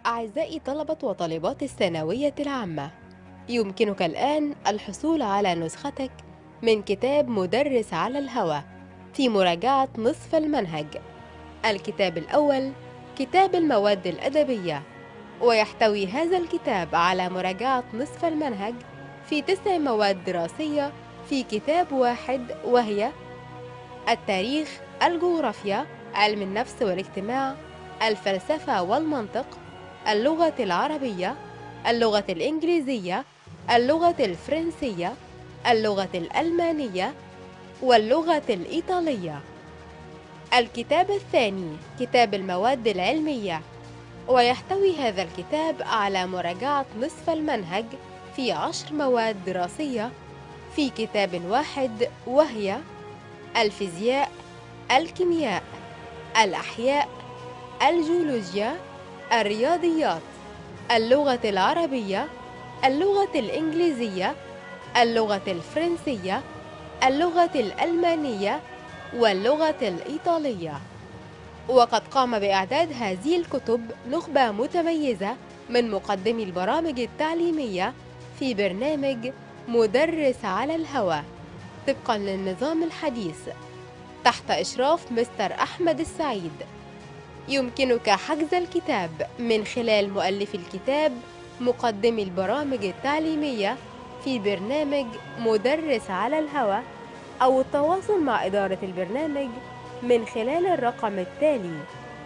أعزائي طلبة وطالبات الثانوية العامة، يمكنك الآن الحصول على نسختك من كتاب مدرس على الهوى في مراجعة نصف المنهج. الكتاب الأول كتاب المواد الأدبية، ويحتوي هذا الكتاب على مراجعة نصف المنهج في 9 مواد دراسية في كتاب واحد، وهي التاريخ، الجغرافيا، علم النفس والاجتماع، الفلسفة والمنطق، اللغة العربية، اللغة الإنجليزية، اللغة الفرنسية، اللغة الألمانية، واللغة الإيطالية. الكتاب الثاني كتاب المواد العلمية، ويحتوي هذا الكتاب على مراجعة نصف المنهج في 10 مواد دراسية في كتاب واحد، وهي الفيزياء، الكيمياء، الأحياء، الجيولوجيا، الرياضيات، اللغة العربية، اللغة الإنجليزية، اللغة الفرنسية، اللغة الألمانية، واللغة الإيطالية. وقد قام بإعداد هذه الكتب نخبة متميزة من مقدمي البرامج التعليمية في برنامج مدرس على الهوى طبقاً للنظام الحديث تحت إشراف مستر أحمد السعيد. يمكنك حجز الكتاب من خلال مؤلف الكتاب مقدمي البرامج التعليمية في برنامج مدرس على الهوى، أو التواصل مع إدارة البرنامج من خلال الرقم التالي: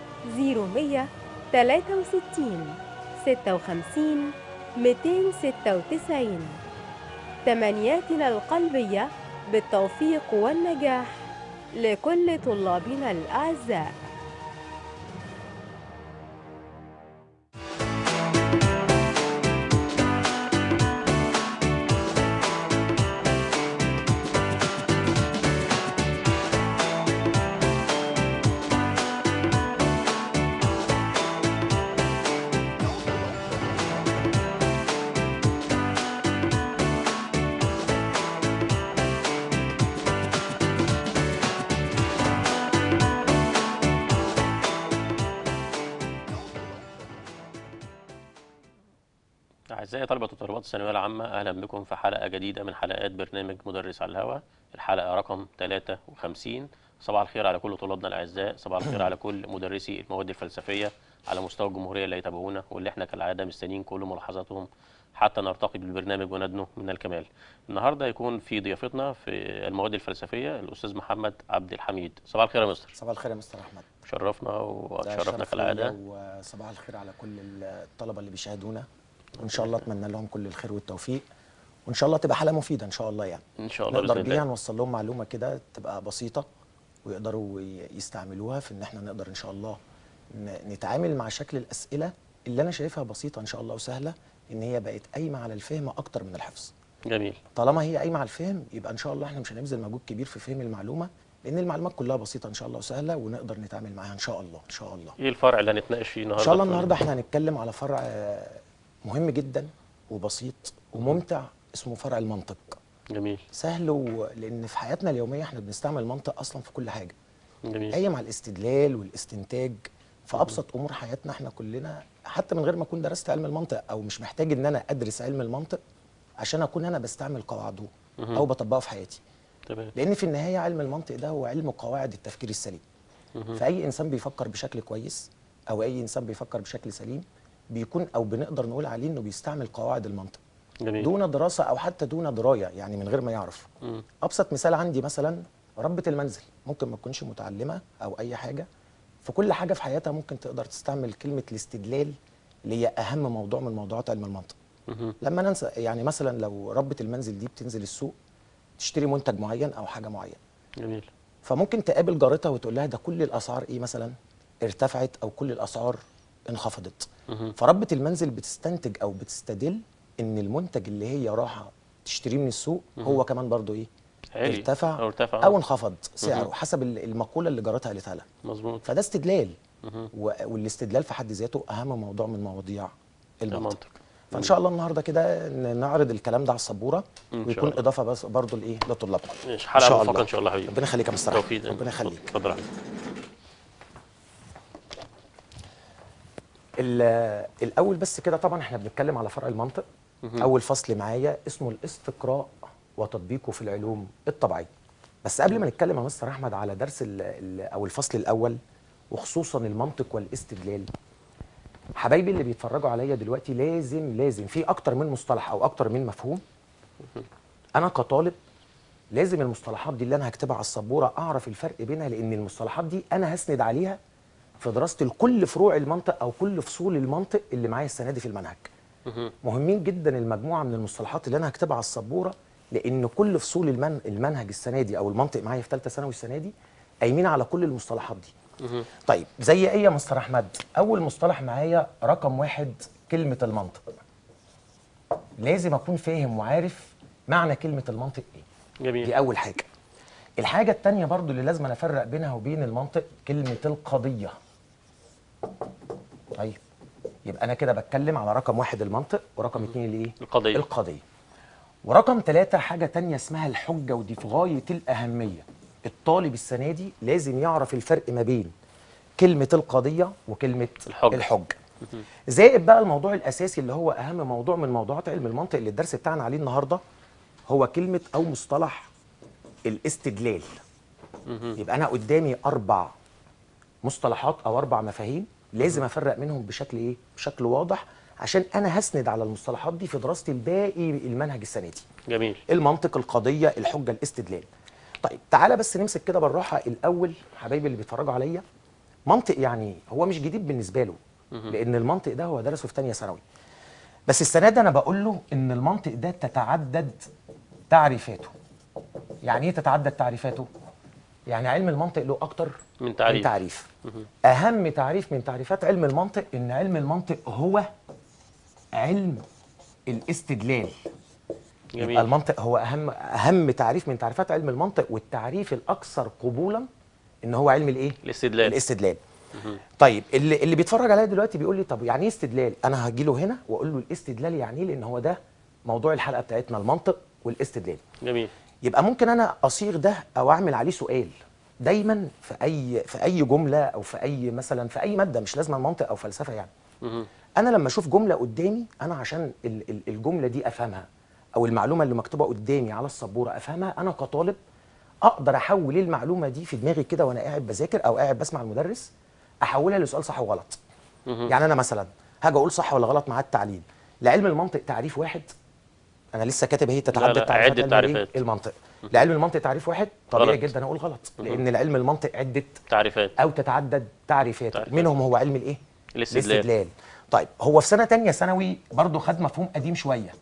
0163 56 296. تمنياتنا القلبية بالتوفيق والنجاح لكل طلابنا الأعزاء. أعزائي طلبة وطالبات الثانوية العامة، أهلا بكم في حلقة جديدة من حلقات برنامج مدرس على الهواء، الحلقة رقم 53. صباح الخير على كل طلابنا الأعزاء، صباح الخير على كل مدرسي المواد الفلسفية على مستوى الجمهورية اللي يتابعونا، واللي احنا كالعادة مستنيين كل ملاحظاتهم حتى نرتقي بالبرنامج وندنو من الكمال. النهارده يكون في ضيافتنا في المواد الفلسفية الأستاذ محمد عبد الحميد. صباح الخير يا مستر. صباح الخير يا مستر احمد. شرفنا ده وشرفنا شرف ليا، كالعادة. وصباح الخير على كل الطلبه اللي بيشاهدونا، وان شاء الله اتمنى لهم كل الخير والتوفيق، وان شاء الله تبقى حلقه مفيده ان شاء الله، يعني إن شاء الله نقدر بإذن بيها الله. نوصل لهم معلومه كده تبقى بسيطه، ويقدروا يستعملوها في ان احنا نقدر ان شاء الله نتعامل مع شكل الاسئله اللي انا شايفها بسيطه ان شاء الله وسهله، ان هي بقت قايمه على الفهم اكتر من الحفظ. جميل. طالما هي قايمه على الفهم يبقى ان شاء الله احنا مش هنبذل مجهود كبير في فهم المعلومه، لان المعلومات كلها بسيطه ان شاء الله وسهله، ونقدر نتعامل معاها ان شاء الله ان شاء الله. إيه الفرع اللي هنتناقش فيه ان النهارده؟ شاء الله النهارده احنا هنتكلم على فرع مهم جدا وبسيط وممتع، اسمه فرع المنطق. جميل. سهل، لان في حياتنا اليوميه احنا بنستعمل المنطق اصلا في كل حاجه، جميل. قايم على الاستدلال والاستنتاج في ابسط امور حياتنا احنا كلنا، حتى من غير ما اكون درست علم المنطق، او مش محتاج ان انا ادرس علم المنطق عشان اكون انا بستعمل قواعده او بطبقه في حياتي. تمام. لان في النهايه علم المنطق ده هو علم قواعد التفكير السليم. فاي انسان بيفكر بشكل كويس، او اي انسان بيفكر بشكل سليم، بيكون او بنقدر نقول عليه انه بيستعمل قواعد المنطق. جميل. دون دراسه او حتى دون درايه، يعني من غير ما يعرف. ابسط مثال عندي مثلا ربة المنزل، ممكن ما تكونش متعلمه او اي حاجه، في كل حاجه في حياتها ممكن تقدر تستعمل كلمه الاستدلال، اللي هي اهم موضوع من موضوعات علم المنطق. لما ننسى يعني مثلا لو ربة المنزل دي بتنزل السوق تشتري منتج معين او حاجه معينه، جميل. فممكن تقابل جارتها وتقول لها ده كل الاسعار ايه مثلا ارتفعت، او كل الاسعار انخفضت. فربة المنزل بتستنتج او بتستدل ان المنتج اللي هي راحه تشتريه من السوق هو كمان برضو ايه، عالي ارتفع او ارتفع او انخفض سعره حسب المقوله اللي جارتها قالتها لها. مظبوط. فده استدلال، والاستدلال في حد ذاته اهم موضوع من مواضيع المنطق. فان شاء الله النهارده كده نعرض الكلام ده على السبوره، ويكون اضافه بس برضو لايه لطلابنا. ماشي، حلقه موفقه ان شاء الله حبيبي. ربنا يخليك يا مستر توفيق. ربنا يخليك. اتفضل يا حبيبي. الاول بس كده طبعا احنا بنتكلم على فرع المنطق. اول فصل معايا اسمه الاستقراء وتطبيقه في العلوم الطبيعيه. بس قبل ما نتكلم يا مستر احمد على درس او الفصل الاول وخصوصا المنطق والاستدلال، حبايبي اللي بيتفرجوا عليا دلوقتي لازم في اكتر من مصطلح او اكتر من مفهوم. انا كطالب لازم المصطلحات دي اللي انا هكتبها على السبوره اعرف الفرق بينها، لان المصطلحات دي انا هسند عليها في دراسه كل فروع المنطق او كل فصول المنطق اللي معايا السنه دي في المنهج. مهمين جدا المجموعه من المصطلحات اللي انا هكتبها على السبوره، لان كل فصول المنهج السنه دي او المنطق معايا في ثالثه ثانوي السنه دي قايمين على كل المصطلحات دي. طيب زي ايه يا مستر احمد؟ اول مصطلح معايا رقم 1 كلمه المنطق. لازم اكون فاهم وعارف معنى كلمه المنطق ايه. جميل. دي اول حاجه. الحاجه الثانيه برضو اللي لازم أنا افرق بينها وبين المنطق كلمه القضيه. طيب يبقى انا كده بتكلم على رقم 1 المنطق، ورقم 2 الايه؟ القضيه. ورقم 3 حاجه تانية اسمها الحجه، ودي في غايه الاهميه. الطالب السنه دي لازم يعرف الفرق ما بين كلمه القضيه وكلمه الحجه. زائد بقى الموضوع الاساسي اللي هو اهم موضوع من موضوعات علم المنطق اللي الدرس بتاعنا عليه النهارده، هو كلمه او مصطلح الاستدلال. يبقى انا قدامي 4 مصطلحات او 4 مفاهيم لازم افرق منهم بشكل ايه؟ بشكل واضح، عشان انا هسند على المصطلحات دي في دراستي الباقي المنهج السنه دي. جميل. المنطق، القضيه، الحجه، الاستدلال. طيب تعالى بس نمسك كده بالراحه الاول حبايبي اللي بيتفرجوا عليا. منطق يعني ايه؟ هو مش جديد بالنسبه له، لان المنطق ده هو درسه في ثانيه ثانوي. بس السنه دي انا بقول له ان المنطق ده تتعدد تعريفاته. يعني ايه تتعدد تعريفاته؟ يعني علم المنطق له اكتر من تعريف. اهم تعريف من تعريفات علم المنطق ان علم المنطق هو علم الاستدلال. جميل. يبقى المنطق هو اهم تعريف من تعريفات علم المنطق، والتعريف الاكثر قبولا ان هو علم الايه؟ الاستدلال. طيب اللي بيتفرج عليا دلوقتي بيقول لي طب يعني ايه استدلال؟ انا هجي له هنا واقول له الاستدلال يعني ايه، لان هو ده موضوع الحلقه بتاعتنا، المنطق والاستدلال. جميل. يبقى ممكن انا اصيغ ده او اعمل عليه سؤال دايما في اي جمله او في اي مثلا في اي ماده، مش لازم منطق او فلسفه يعني. انا لما اشوف جمله قدامي، انا عشان الجمله دي افهمها او المعلومه اللي مكتوبه قدامي على السبوره افهمها، انا كطالب اقدر احول المعلومه دي في دماغي كده وانا قاعد بذاكر او قاعد بسمع المدرس، احولها لسؤال صح وغلط. يعني انا مثلا هاجي اقول صح ولا غلط مع التعليل. لعلم المنطق تعريف واحد، انا لسه كاتب اهي تتعدد تعريفات المنطق. لعلم المنطق تعريف واحد، طبيعي جدا اقول غلط، لان لعلم المنطق عده تعريفات او تتعدد تعريفات. منهم هو علم الايه؟ الاستدلال. طيب هو في سنه ثانيه ثانوي برضه خد مفهوم قديم شويه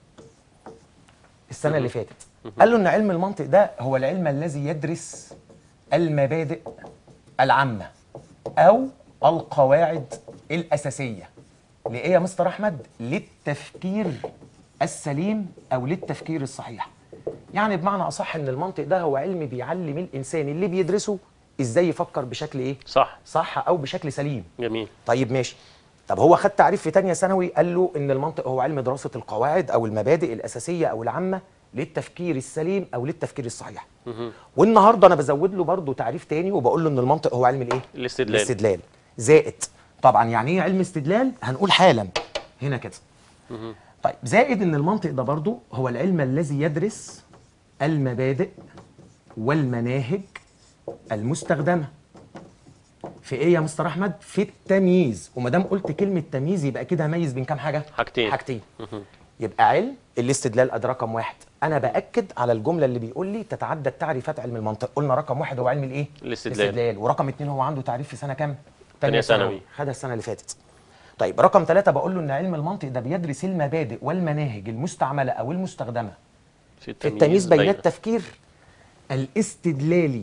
السنه اللي فاتت. قال له ان علم المنطق ده هو العلم الذي يدرس المبادئ العامه او القواعد الاساسيه لايه يا مستر احمد؟ للتفكير السليم او للتفكير الصحيح. يعني بمعنى اصح ان المنطق ده هو علم بيعلم الانسان اللي بيدرسه ازاي يفكر بشكل ايه؟ صح او بشكل سليم. جميل. طيب ماشي. طب هو خد تعريف في ثانيه ثانوي قال له ان المنطق هو علم دراسه القواعد او المبادئ الاساسيه او العامه للتفكير السليم او للتفكير الصحيح. والنهارده انا بزود له برضه تعريف تاني وبقول له ان المنطق هو علم الايه؟ الاستدلال. زائد طبعا يعني ايه علم استدلال؟ هنقول حالا هنا كده. طيب زائد ان المنطق ده برضه هو العلم الذي يدرس المبادئ والمناهج المستخدمه في ايه يا مستر احمد؟ في التمييز. وما دام قلت كلمه تمييز يبقى كده هميز بين كام حاجه؟ حاجتين. يبقى علم الاستدلال ادي رقم 1. انا باكد على الجمله اللي بيقول لي تتعدد تعريفات علم المنطق. قلنا رقم 1 هو علم الايه؟ الاستدلال. ورقم 2 هو عنده تعريف في سنه كام؟ ثانيه ثانوي. خدها السنه اللي فاتت. طيب رقم 3 بقول له ان علم المنطق ده بيدرس المبادئ والمناهج المستعمله او المستخدمه في التمييز بين التفكير الاستدلالي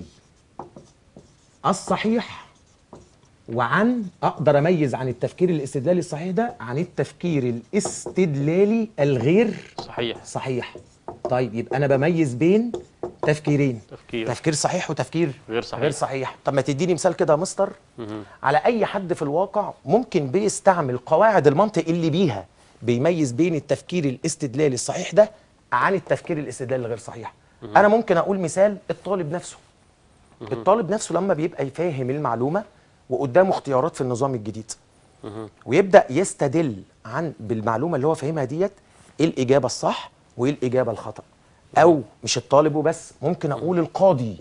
الصحيح وعن اقدر اميز عن التفكير الاستدلالي الصحيح ده عن التفكير الاستدلالي الغير صحيح. طيب يبقى انا بميز بين تفكيرين، تفكير صحيح وتفكير غير صحيح. طب ما تديني مثال كده يا مستر على اي حد في الواقع ممكن بيستعمل قواعد المنطق اللي بيها بيميز بين التفكير الاستدلالي الصحيح ده عن التفكير الاستدلالي الغير صحيح. انا ممكن اقول مثال الطالب نفسه. الطالب نفسه لما بيبقى فاهم المعلومه وقدامه اختيارات في النظام الجديد، ويبدا يستدل عن بالمعلومه اللي هو فاهمها ديت ايه الاجابه الصح وايه الاجابه الخطا. او مش الطالب وبس، ممكن اقول القاضي.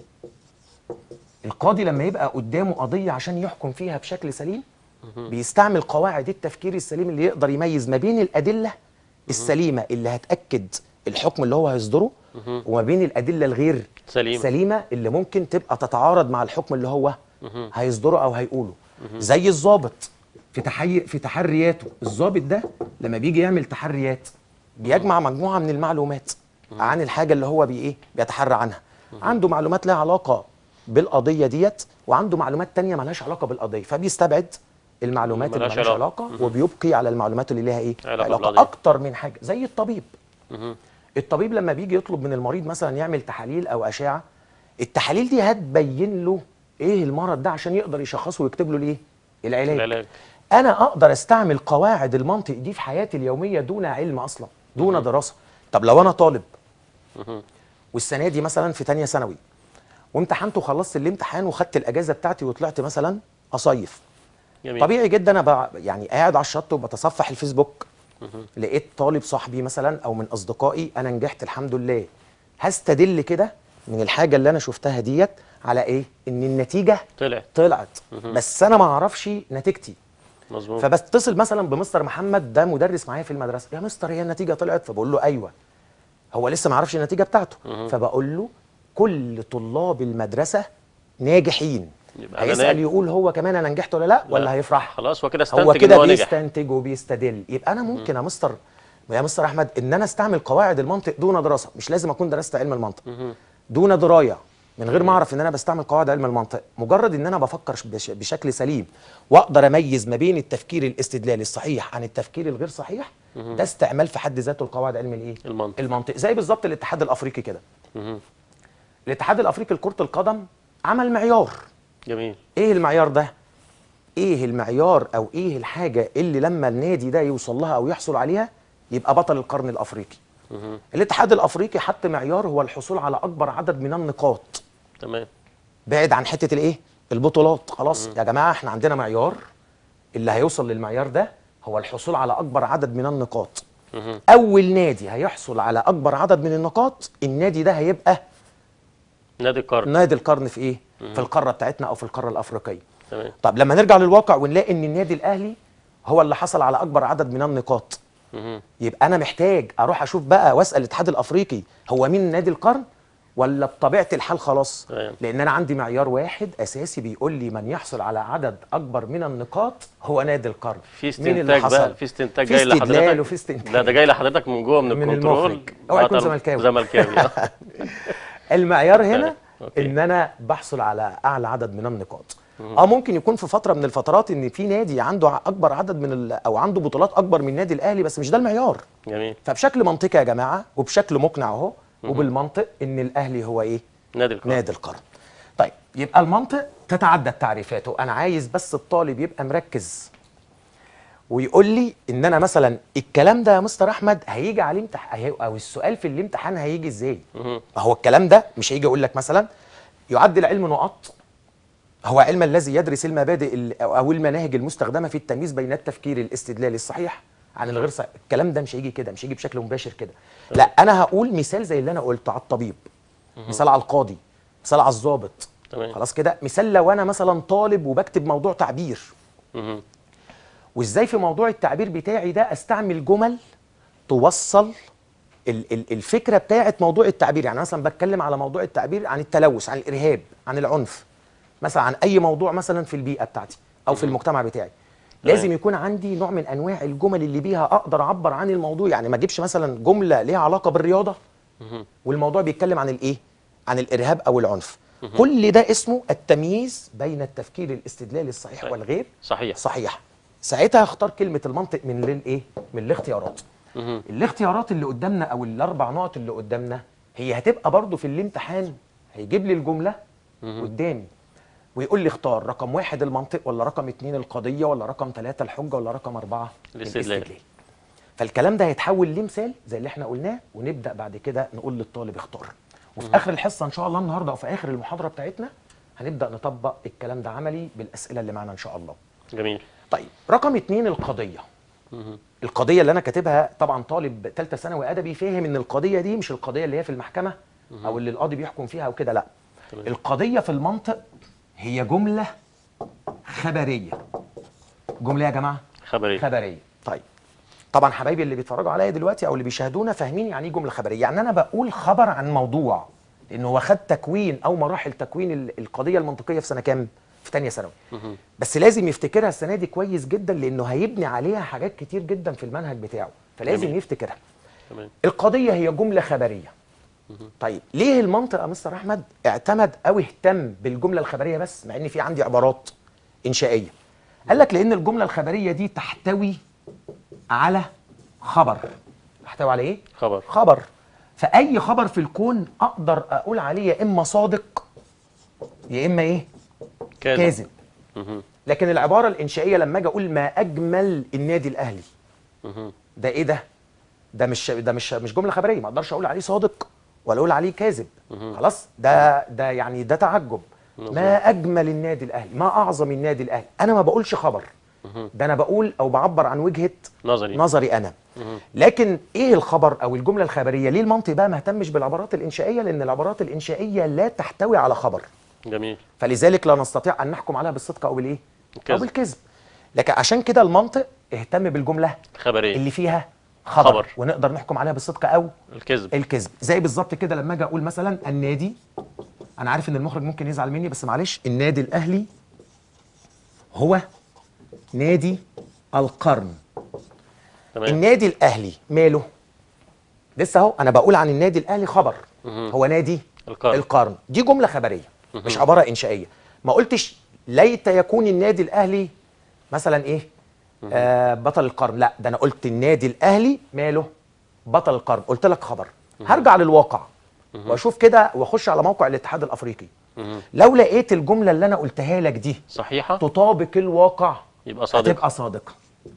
القاضي لما يبقى قدامه قضيه عشان يحكم فيها بشكل سليم بيستعمل قواعد التفكير السليم اللي يقدر يميز ما بين الادله السليمه اللي هتاكد الحكم اللي هو هيصدره وما بين الادله الغير سليمه اللي ممكن تبقى تتعارض مع الحكم اللي هو هيصدره او هيقوله. زي الضابط في تحرياته. الضابط ده لما بيجي يعمل تحريات بيجمع مجموعه من المعلومات عن الحاجه اللي هو بيتحرى عنها. عنده معلومات لها علاقه بالقضيه ديت وعنده معلومات تانية مالهاش علاقه بالقضيه، فبيستبعد المعلومات اللي مالهاش علاقه وبيبقي على المعلومات اللي ليها ايه؟ علاقه اكتر من حاجه. زي الطبيب. الطبيب لما بيجي يطلب من المريض مثلا يعمل تحاليل او اشعه، التحاليل دي هتبين له ايه المرض ده عشان يقدر يشخصه ويكتب له الايه؟ العلاج. انا اقدر استعمل قواعد المنطق دي في حياتي اليوميه دون علم اصلا، دون دراسه. طب لو انا طالب والسنه دي مثلا في ثانيه ثانوي وامتحنت وخلصت الامتحان وخدت الاجازه بتاعتي وطلعت مثلا اصيف، جميل. طبيعي جدا انا يعني قاعد على الشط وبتصفح الفيسبوك، لقيت طالب صاحبي مثلا او من اصدقائي انا نجحت الحمد لله، هستدل كده من الحاجه اللي انا شفتها ديت على ايه؟ ان النتيجه طلعت بس انا ما اعرفش نتيجتي. مظبوط. فبتصل مثلا بمستر محمد، ده مدرس معايا في المدرسه، يا مستر هي النتيجه طلعت؟ فبقول له ايوه. هو لسه ما عرفش النتيجه بتاعته. فبقول له كل طلاب المدرسه ناجحين. هيسال يقول هو كمان انا نجحت ولا لا، ولا هيفرح؟ خلاص هو كده استنتج هو كده بيستنتج وبيستدل. يبقى انا ممكن يا مستر احمد ان انا استعمل قواعد المنطق دون دراسه، مش لازم اكون درست علم المنطق. دون درايه، من غير ما اعرف ان انا بستعمل قواعد علم المنطق، مجرد ان انا بفكر بشكل سليم واقدر اميز ما بين التفكير الاستدلالي الصحيح عن التفكير الغير صحيح، ده استعمال في حد ذاته القواعد علم الايه؟ المنطق. زي بالظبط الاتحاد الافريقي كده. الاتحاد الافريقي لكره القدم عمل معيار. جميل. ايه المعيار ده؟ ايه المعيار او ايه الحاجه اللي لما النادي ده يوصل لها او يحصل عليها يبقى بطل القرن الافريقي؟ الاتحاد الافريقي حط معيار هو الحصول على اكبر عدد من النقاط. تمام. بعد عن حته الايه؟ البطولات. خلاص يا جماعه احنا عندنا معيار، اللي هيوصل للمعيار ده هو الحصول على اكبر عدد من النقاط. اول نادي هيحصل على اكبر عدد من النقاط النادي ده هيبقى نادي القرن. نادي القرن في ايه؟ في القاره بتاعتنا او في القاره الافريقيه. تمام. طب لما نرجع للواقع ونلاقي ان النادي الاهلي هو اللي حصل على اكبر عدد من النقاط، يبقى انا محتاج اروح اشوف بقى واسال الاتحاد الافريقي هو مين نادي القرن، ولا بطبيعه الحال خلاص؟ لان انا عندي معيار واحد اساسي بيقول لي من يحصل على عدد اكبر من النقاط هو نادي القرن. في استنتاج بقى، في استنتاج جاي لحضرتك. وفي استنتاج. ده جاي لحضرتك من جوه من الكنترول. اوعى يكون زملكاوي. المعيار هنا ان انا بحصل على اعلى عدد من النقاط. ممكن يكون في فتره من الفترات ان في نادي عنده اكبر عدد من او عنده بطولات اكبر من النادي الاهلي، بس مش ده المعيار. جميل. فبشكل منطقي يا جماعه وبشكل مقنع اهو وبالمنطق ان الاهلي هو ايه؟ نادي القرن. نادي القرن. طيب يبقى المنطق تتعدد تعريفاته. انا عايز بس الطالب يبقى مركز ويقول لي ان انا مثلا الكلام ده يا مستر احمد هيجي عليه امتحان او السؤال في الامتحان هيجي ازاي؟ ما هو الكلام ده مش هيجي يقول لك مثلا يعد العلم نقاط هو علم الذي يدرس المبادئ او المناهج المستخدمه في التمييز بين التفكير الاستدلالي الصحيح عن الغير صحيح. الكلام ده مش هيجي كده، مش هيجي بشكل مباشر كده. لا، انا هقول مثال زي اللي انا قلته على الطبيب، مثال على القاضي، مثال على الضابط. خلاص كده. مثال لو انا مثلا طالب وبكتب موضوع تعبير، وازاي في موضوع التعبير بتاعي ده استعمل جمل توصل الفكره بتاعه موضوع التعبير. يعني مثلا بتكلم على موضوع التعبير عن التلوث، عن الارهاب، عن العنف، مثلا عن اي موضوع مثلا في البيئه بتاعتي او في المجتمع بتاعي. لازم يكون عندي نوع من انواع الجمل اللي بيها اقدر اعبر عن الموضوع. يعني ما اجيبش مثلا جمله ليها علاقه بالرياضه والموضوع بيتكلم عن الايه؟ عن الارهاب او العنف. كل ده اسمه التمييز بين التفكير الاستدلالي الصحيح والغير صحيح. ساعتها اختار كلمه المنطق من الايه؟ من الاختيارات. الاختيارات اللي قدامنا او الاربع نقط اللي قدامنا هي هتبقى برضو في الامتحان هيجيب لي الجمله قدامي ويقول لي اختار رقم 1 المنطق، ولا رقم 2 القضيه، ولا رقم 3 الحجه، ولا رقم 4 الاستدلال. فالكلام ده هيتحول لمثال زي اللي احنا قلناه، ونبدا بعد كده نقول للطالب اختار. وفي اخر الحصه ان شاء الله النهارده او في اخر المحاضره بتاعتنا هنبدا نطبق الكلام ده عملي بالاسئله اللي معانا ان شاء الله. جميل. طيب رقم 2 القضيه. مهم. القضيه اللي انا كاتبها، طبعا طالب ثالثه ثانوي ادبي فاهم ان القضيه دي مش القضيه اللي هي في المحكمه او اللي القاضي بيحكم فيها وكده، لا. تمام. القضيه في المنطق هي جمله خبريه. جمله يا جماعه خبريه. خبريه. طيب طبعا حبايبي اللي بيتفرجوا عليا دلوقتي او اللي بيشاهدونا فاهمين يعني ايه جمله خبريه. يعني انا بقول خبر عن موضوع، لانه هو خد تكوين او مراحل تكوين القضيه المنطقيه في سنه كام؟ في ثانيه ثانوي. مهم. بس لازم يفتكرها السنه دي كويس جدا، لانه هيبني عليها حاجات كتير جدا في المنهج بتاعه، فلازم جميل. يفتكرها. تمام. القضيه هي جمله خبريه. طيب ليه المنطق يا مستر احمد اعتمد او اهتم بالجمله الخبريه بس، مع ان في عندي عبارات انشائيه؟ قال لك لان الجمله الخبريه دي تحتوي على خبر. تحتوي على ايه؟ خبر. خبر. فاي خبر في الكون اقدر اقول عليه يا اما صادق يا اما ايه؟ كاذب. مهم. لكن العباره الانشائيه لما اجي اقول ما اجمل النادي الاهلي، مهم. ده ايه ده؟ ده مش جمله خبريه، ما اقدرش اقول عليه صادق ولا اقول عليه كاذب. خلاص، ده يعني ده تعجب. مظبوط. ما اجمل النادي الاهلي، ما اعظم النادي الاهلي. انا ما بقولش خبر، ده انا بقول او بعبر عن وجهه نظري انا. لكن ايه الخبر او الجمله الخبريه؟ ليه المنطق بقى ما اهتمش بالعبارات الانشائيه؟ لان العبارات الانشائيه لا تحتوي على خبر، جميل. فلذلك لا نستطيع ان نحكم عليها بالصدق او بالايه؟ او الكذب. بالكذب. لكن عشان كده المنطق اهتم بالجمله خبريه. اللي فيها خبر. خبر. ونقدر نحكم عليها بالصدق او الكذب. الكذب. زي بالظبط كده لما اجي اقول مثلا النادي، انا عارف ان المخرج ممكن يزعل مني بس معلش، النادي الاهلي هو نادي القرن. تمام. النادي الاهلي ماله؟ لسه اهو انا بقول عن النادي الاهلي خبر. هو نادي القرن. دي جمله خبريه مش عباره انشائيه. ما قلتش ليت يكون النادي الاهلي مثلا ايه؟ بطل القرن. لا، ده انا قلت النادي الاهلي ماله؟ بطل القرن. قلت لك خبر. هرجع للواقع واشوف كده واخش على موقع الاتحاد الافريقي. لو لقيت الجمله اللي انا قلتها لك دي صحيحه تطابق الواقع يبقى صادق. هتبقى صادقه.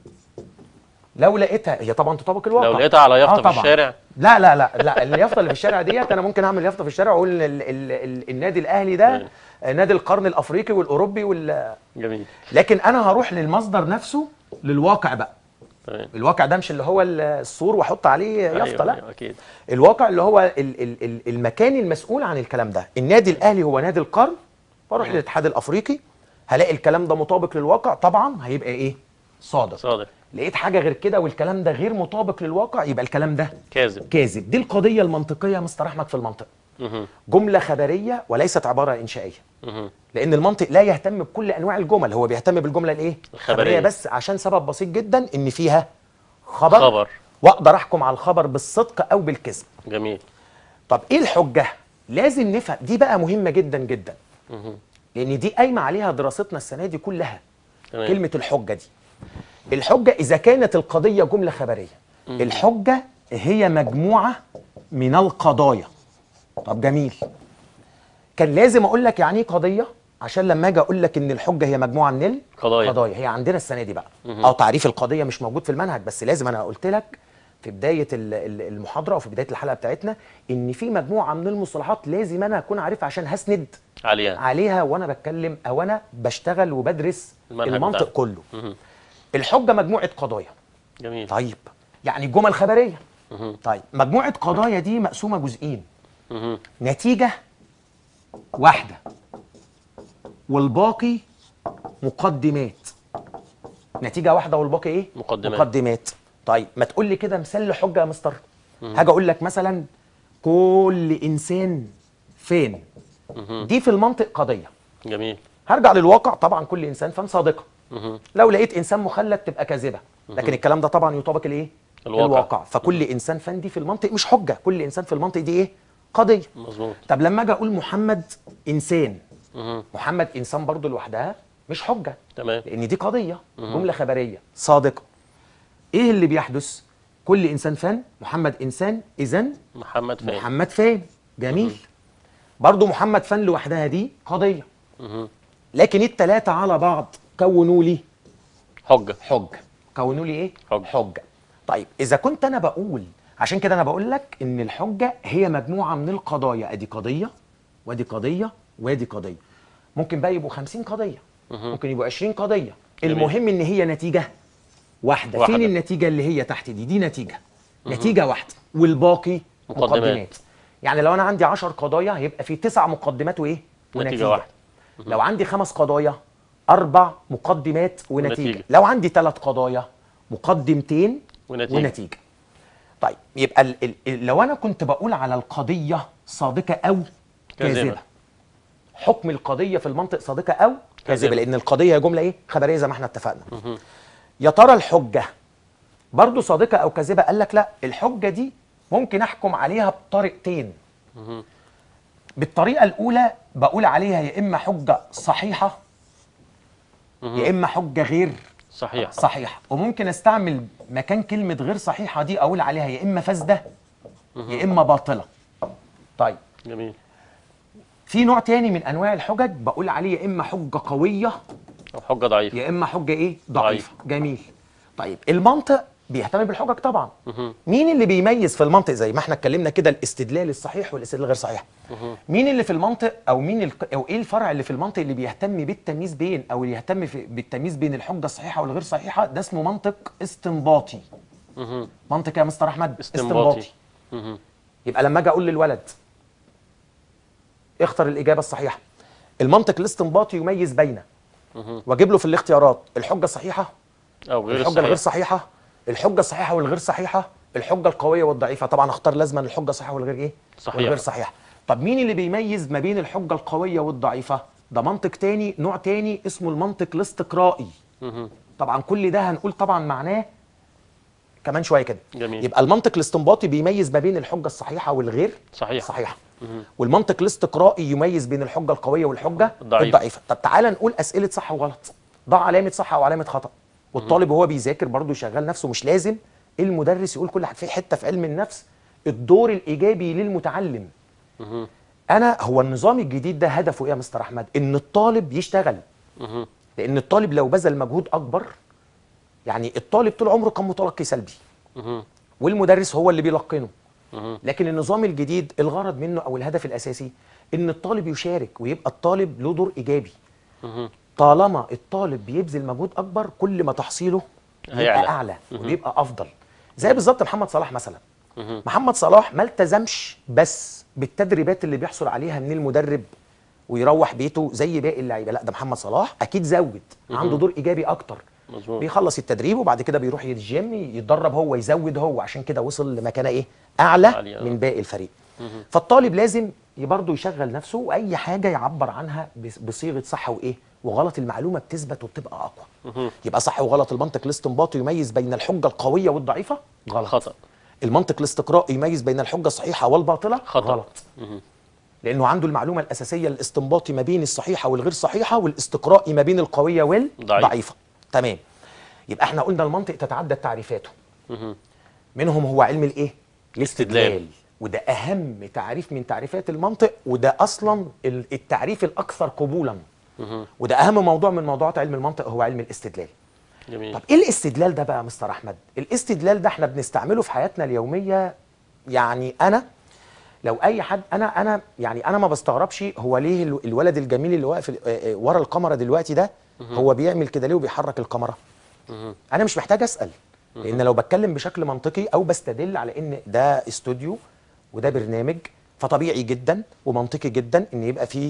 لو لقيتها، هي طبعا تطابق الواقع. لو لقيتها على يافطه في الشارع، لا لا لا لا، اليافطه اللي في الشارع ديت انا ممكن اعمل يافطه في الشارع واقول النادي الاهلي ده نادي القرن الافريقي والاوروبي جميل. لكن انا هروح للمصدر نفسه، للواقع بقى. تمام. الواقع ده مش اللي هو السور واحط عليه يافطه. لا، أيوة اكيد. الواقع اللي هو المكان المسؤول عن الكلام ده. النادي الاهلي هو نادي القرن، فاروح للاتحاد الافريقي هلاقي الكلام ده مطابق للواقع، طبعا هيبقى ايه؟ صادق. لقيت حاجه غير كده والكلام ده غير مطابق للواقع، يبقى الكلام ده كاذب. دي القضيه المنطقيه يا مستر احمد في المنطق. جمله خبريه وليست عباره انشائيه. لان المنطق لا يهتم بكل انواع الجمل، هو بيهتم بالجمله الايه؟ الخبريه بس، عشان سبب بسيط جدا، ان فيها خبر واقدر احكم على الخبر بالصدق او بالكذب. جميل. طب ايه الحجه؟ لازم نفهم دي بقى، مهمه جدا جدا. لان دي قايمه عليها دراستنا السنه دي كلها. تمام. كلمه الحجه دي، الحجه اذا كانت القضيه جمله خبريه، الحجه هي مجموعه من القضايا. طب جميل، كان لازم اقول لك يعني ايه قضيه عشان لما اجي اقول لك ان الحجه هي مجموعه من القضايا. هي عندنا السنه دي بقى تعريف القضيه مش موجود في المنهج، بس لازم، انا قلت لك في بدايه المحاضره وفي بدايه الحلقه بتاعتنا ان في مجموعه من المصطلحات لازم انا اكون عارفها عشان هسند عليها وانا بتكلم او انا بشتغل وبدرس المنطق كله. الحجه مجموعه قضايا. جميل. طيب يعني جمل خبريه. طيب مجموعه قضايا دي مقسومه جزئين. نتيجه واحده والباقي مقدمات. نتيجه واحده والباقي ايه؟ مقدمات. طيب ما تقول لي كده مثال لحجه يا مستر. هاجي اقول لك مثلا كل انسان فين. دي في المنطق قضيه. جميل. هرجع للواقع، طبعا كل انسان فان صادقه. لو لقيت انسان مخلد تبقى كاذبه. لكن الكلام ده طبعا يطابق الايه؟ الواقع. فكل انسان فان دي في المنطق مش حجه، كل انسان في المنطق دي ايه؟ قضيه. مظبوط. طب لما اجي اقول محمد انسان، محمد انسان برضو لوحدها مش حجه. تمام. لان دي قضيه، جمله خبريه صادقه. ايه اللي بيحدث؟ كل انسان فان، محمد انسان، اذن محمد فان. جميل. برضو محمد فان لوحدها دي قضيه. لكن الثلاثه على بعض كونوا لي حجه. كونوا لي ايه؟ حجه. طيب اذا كنت انا بقول، عشان كده انا بقول لك ان الحجه هي مجموعه من القضايا. ادي قضيه وادي قضيه وادي قضيه. ممكن بقى يبقوا 50 قضيه، ممكن يبقوا 20 قضيه، المهم ان هي نتيجه واحده. فين النتيجه اللي هي تحت دي نتيجه، نتيجه واحده، والباقي مقدمات. يعني لو انا عندي 10 قضايا هيبقى في 9 مقدمات وايه ونتيجه واحده. لو عندي 5 قضايا 4 مقدمات ونتيجه. لو عندي 3 قضايا مقدمتين ونتيجه. طيب يبقى لو انا كنت بقول على القضيه صادقه او كاذبه، حكم القضيه في المنطق صادقه او كاذبه، لان القضيه جمله ايه خبريه زي ما احنا اتفقنا. يا ترى الحجه برضو صادقه او كاذبه؟ قال لك لا، الحجه دي ممكن احكم عليها بطريقتين. بالطريقه الاولى بقول عليها يا اما حجه صحيحه يا اما حجه غير صحيحه، وممكن استعمل مكان كلمه غير صحيحه دي اقول عليها يا اما فاسده يا اما باطله. طيب جميل. في نوع تاني من انواع الحجج بقول عليه يا اما حجه قويه او حجه ضعيفه يا اما حجه ايه ضعيفه. جميل. طيب المنطق بيهتم بالحجج طبعا. مين اللي بيميز في المنطق زي ما احنا اتكلمنا كده الاستدلال الصحيح والاستدلال الغير صحيح؟ مين اللي في المنطق او او ايه الفرع اللي في المنطق اللي بيهتم بالتمييز بين او اللي يهتم بالتمييز بين الحجه الصحيحه والغير صحيحه؟ ده اسمه منطق استنباطي. منطق يا مستر احمد استنباطي. يبقى لما اجي اقول للولد اختر الاجابه الصحيحه، المنطق الاستنباطي يميز بين واجيب له في الاختيارات الحجه الصحيحه او غير الحجه الغير صحيحه، الحجه الصحيحه والغير صحيحه، الحجه القويه والضعيفه. طبعا اختار لازما الحجه الصحيحه والغير ايه والغير صحيحه. طب مين اللي بيميز ما بين الحجه القويه والضعيفه؟ ده منطق تاني، نوع تاني اسمه المنطق الاستقرائي. طبعا كل ده هنقول طبعا معناه كمان شويه كده. جميل. يبقى المنطق الاستنباطي بيميز ما بين الحجه الصحيحه والغير صحيحه. والمنطق الاستقرائي يميز بين الحجه القويه والحجه الضعيفه. طب تعالى نقول اسئله صح وغلط، ضع علامه صح او علامه خطا. والطالب وهو بيذاكر برضه يشغل نفسه، مش لازم المدرس يقول كل حاجه. في حته في علم النفس الدور الايجابي للمتعلم. هو النظام الجديد ده هدفه ايه يا مستر احمد؟ ان الطالب يشتغل. لان الطالب لو بذل مجهود اكبر، يعني الطالب طول عمره كان متلقي سلبي والمدرس هو اللي بيلقنه. لكن النظام الجديد الغرض منه او الهدف الاساسي ان الطالب يشارك ويبقى الطالب له دور ايجابي. طالما الطالب بيبذل مجهود اكبر كل ما تحصيله يبقى اعلى ويبقى افضل. زي بالظبط محمد صلاح مثلا. محمد صلاح ما التزمش بس بالتدريبات اللي بيحصل عليها من المدرب ويروح بيته زي باقي اللعيبه، لا ده محمد صلاح اكيد زود، عنده دور ايجابي اكتر. مظبوط. بيخلص التدريب وبعد كده بيروح الجيم يتدرب هو، يزود هو، عشان كده وصل لمكانه ايه اعلى من باقي الفريق. فالطالب لازم برضه يشغل نفسه واي حاجه يعبر عنها بصيغه صح وايه وغلط، المعلومه بتثبت وبتبقى اقوى. يبقى صح وغلط. المنطق الاستنباطي يميز بين الحجه القويه والضعيفه، غلط. خطأ. المنطق الاستقرائي يميز بين الحجه الصحيحه والباطله، خطأ. غلط. لانه عنده المعلومه الاساسيه الاستنباطي ما بين الصحيحه والغير صحيحه، والاستقرائي ما بين القويه والضعيفه. تمام. يبقى احنا قلنا المنطق تتعدد تعريفاته. منهم هو علم الايه؟ الاستدلال. وده اهم تعريف من تعريفات المنطق، وده اصلا التعريف الاكثر قبولا. وده اهم موضوع من موضوعات علم المنطق هو علم الاستدلال. جميل. طب ايه الاستدلال ده بقى يا مستر احمد؟ الاستدلال ده احنا بنستعمله في حياتنا اليوميه. يعني انا لو اي حد انا ما بستغربش هو ليه الولد الجميل اللي واقف ورا الكاميرا دلوقتي ده هو بيعمل كده ليه وبيحرك الكاميرا. انا مش محتاج اسال، لان لو بتكلم بشكل منطقي او بستدل على ان ده استوديو وده برنامج، فطبيعي جدا ومنطقي جدا ان يبقى فيه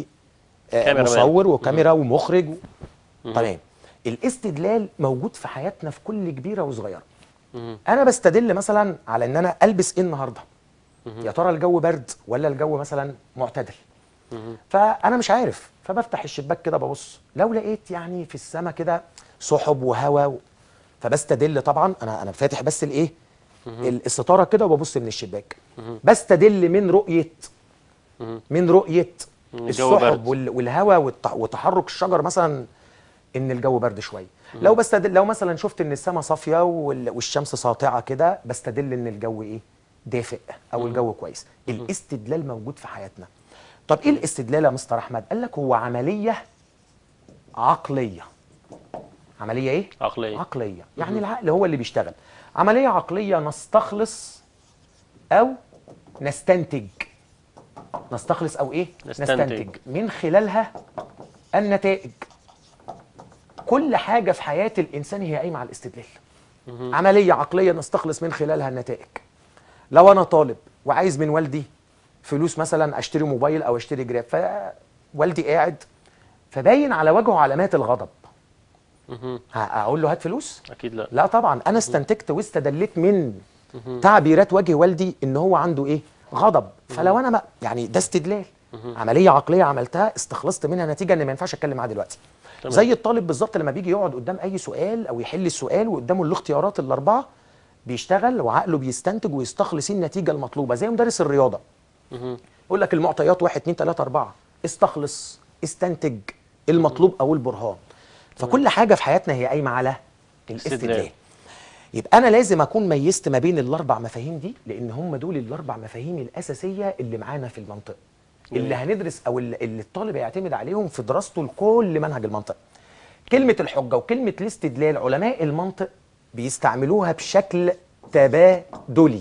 مصور وكاميرا ومخرج تمام. الاستدلال موجود في حياتنا في كل كبيره وصغيره. انا بستدل مثلا على ان انا البس ايه النهارده، يا ترى الجو برد ولا الجو مثلا معتدل. فانا مش عارف، فبفتح الشباك كده ببص، لو لقيت يعني في السماء كده سحب وهواء، فبستدل طبعا انا فاتح بس الايه الستاره كده وببص من الشباك. بستدل من رؤيه السحب والهواء وتحرك الشجر مثلا ان الجو برد شويه. لو مثلا شفت ان السماء صافيه والشمس ساطعه كده، بستدل ان الجو ايه دافئ او الجو كويس. الاستدلال موجود في حياتنا. طب ايه الاستدلال يا مستر احمد؟ قال لك هو عمليه عقليه. عمليه ايه؟ عقليه. يعني العقل هو اللي بيشتغل. عمليه عقليه نستخلص او نستنتج. نستخلص او ايه؟ نستنتج من خلالها النتائج. كل حاجه في حياه الانسان هي قايمه على الاستدلال. عمليه عقليه نستخلص من خلالها النتائج. لو انا طالب وعايز من والدي فلوس مثلا اشتري موبايل او اشتري جراب، فوالدي قاعد فباين على وجهه علامات الغضب، هقول له هات فلوس؟ اكيد لا. لا طبعا، انا استنتجت واستدليت من تعبيرات وجه والدي ان هو عنده ايه؟ غضب. فلو انا يعني ده استدلال، عمليه عقليه عملتها استخلصت منها نتيجه ان ما ينفعش اتكلم معاه دلوقتي. تمام. زي الطالب بالظبط لما بيجي يقعد قدام اي سؤال او يحل السؤال وقدامه الاختيارات الاربعه، بيشتغل وعقله بيستنتج ويستخلص النتيجه المطلوبه. زي مدرس الرياضه يقول لك المعطيات 1 2 3 4، استخلص، استنتج المطلوب او البرهان. فكل حاجه في حياتنا هي قايمه على الاستدلال. يبقى انا لازم اكون ميزت ما بين الاربع مفاهيم دي، لان هم دول الاربع مفاهيم الاساسيه اللي معانا في المنطق، اللي هندرس او اللي الطالب هيعتمد عليهم في دراسته لكل منهج المنطق. كلمه الحجه وكلمه الاستدلال علماء المنطق بيستعملوها بشكل تبادلي.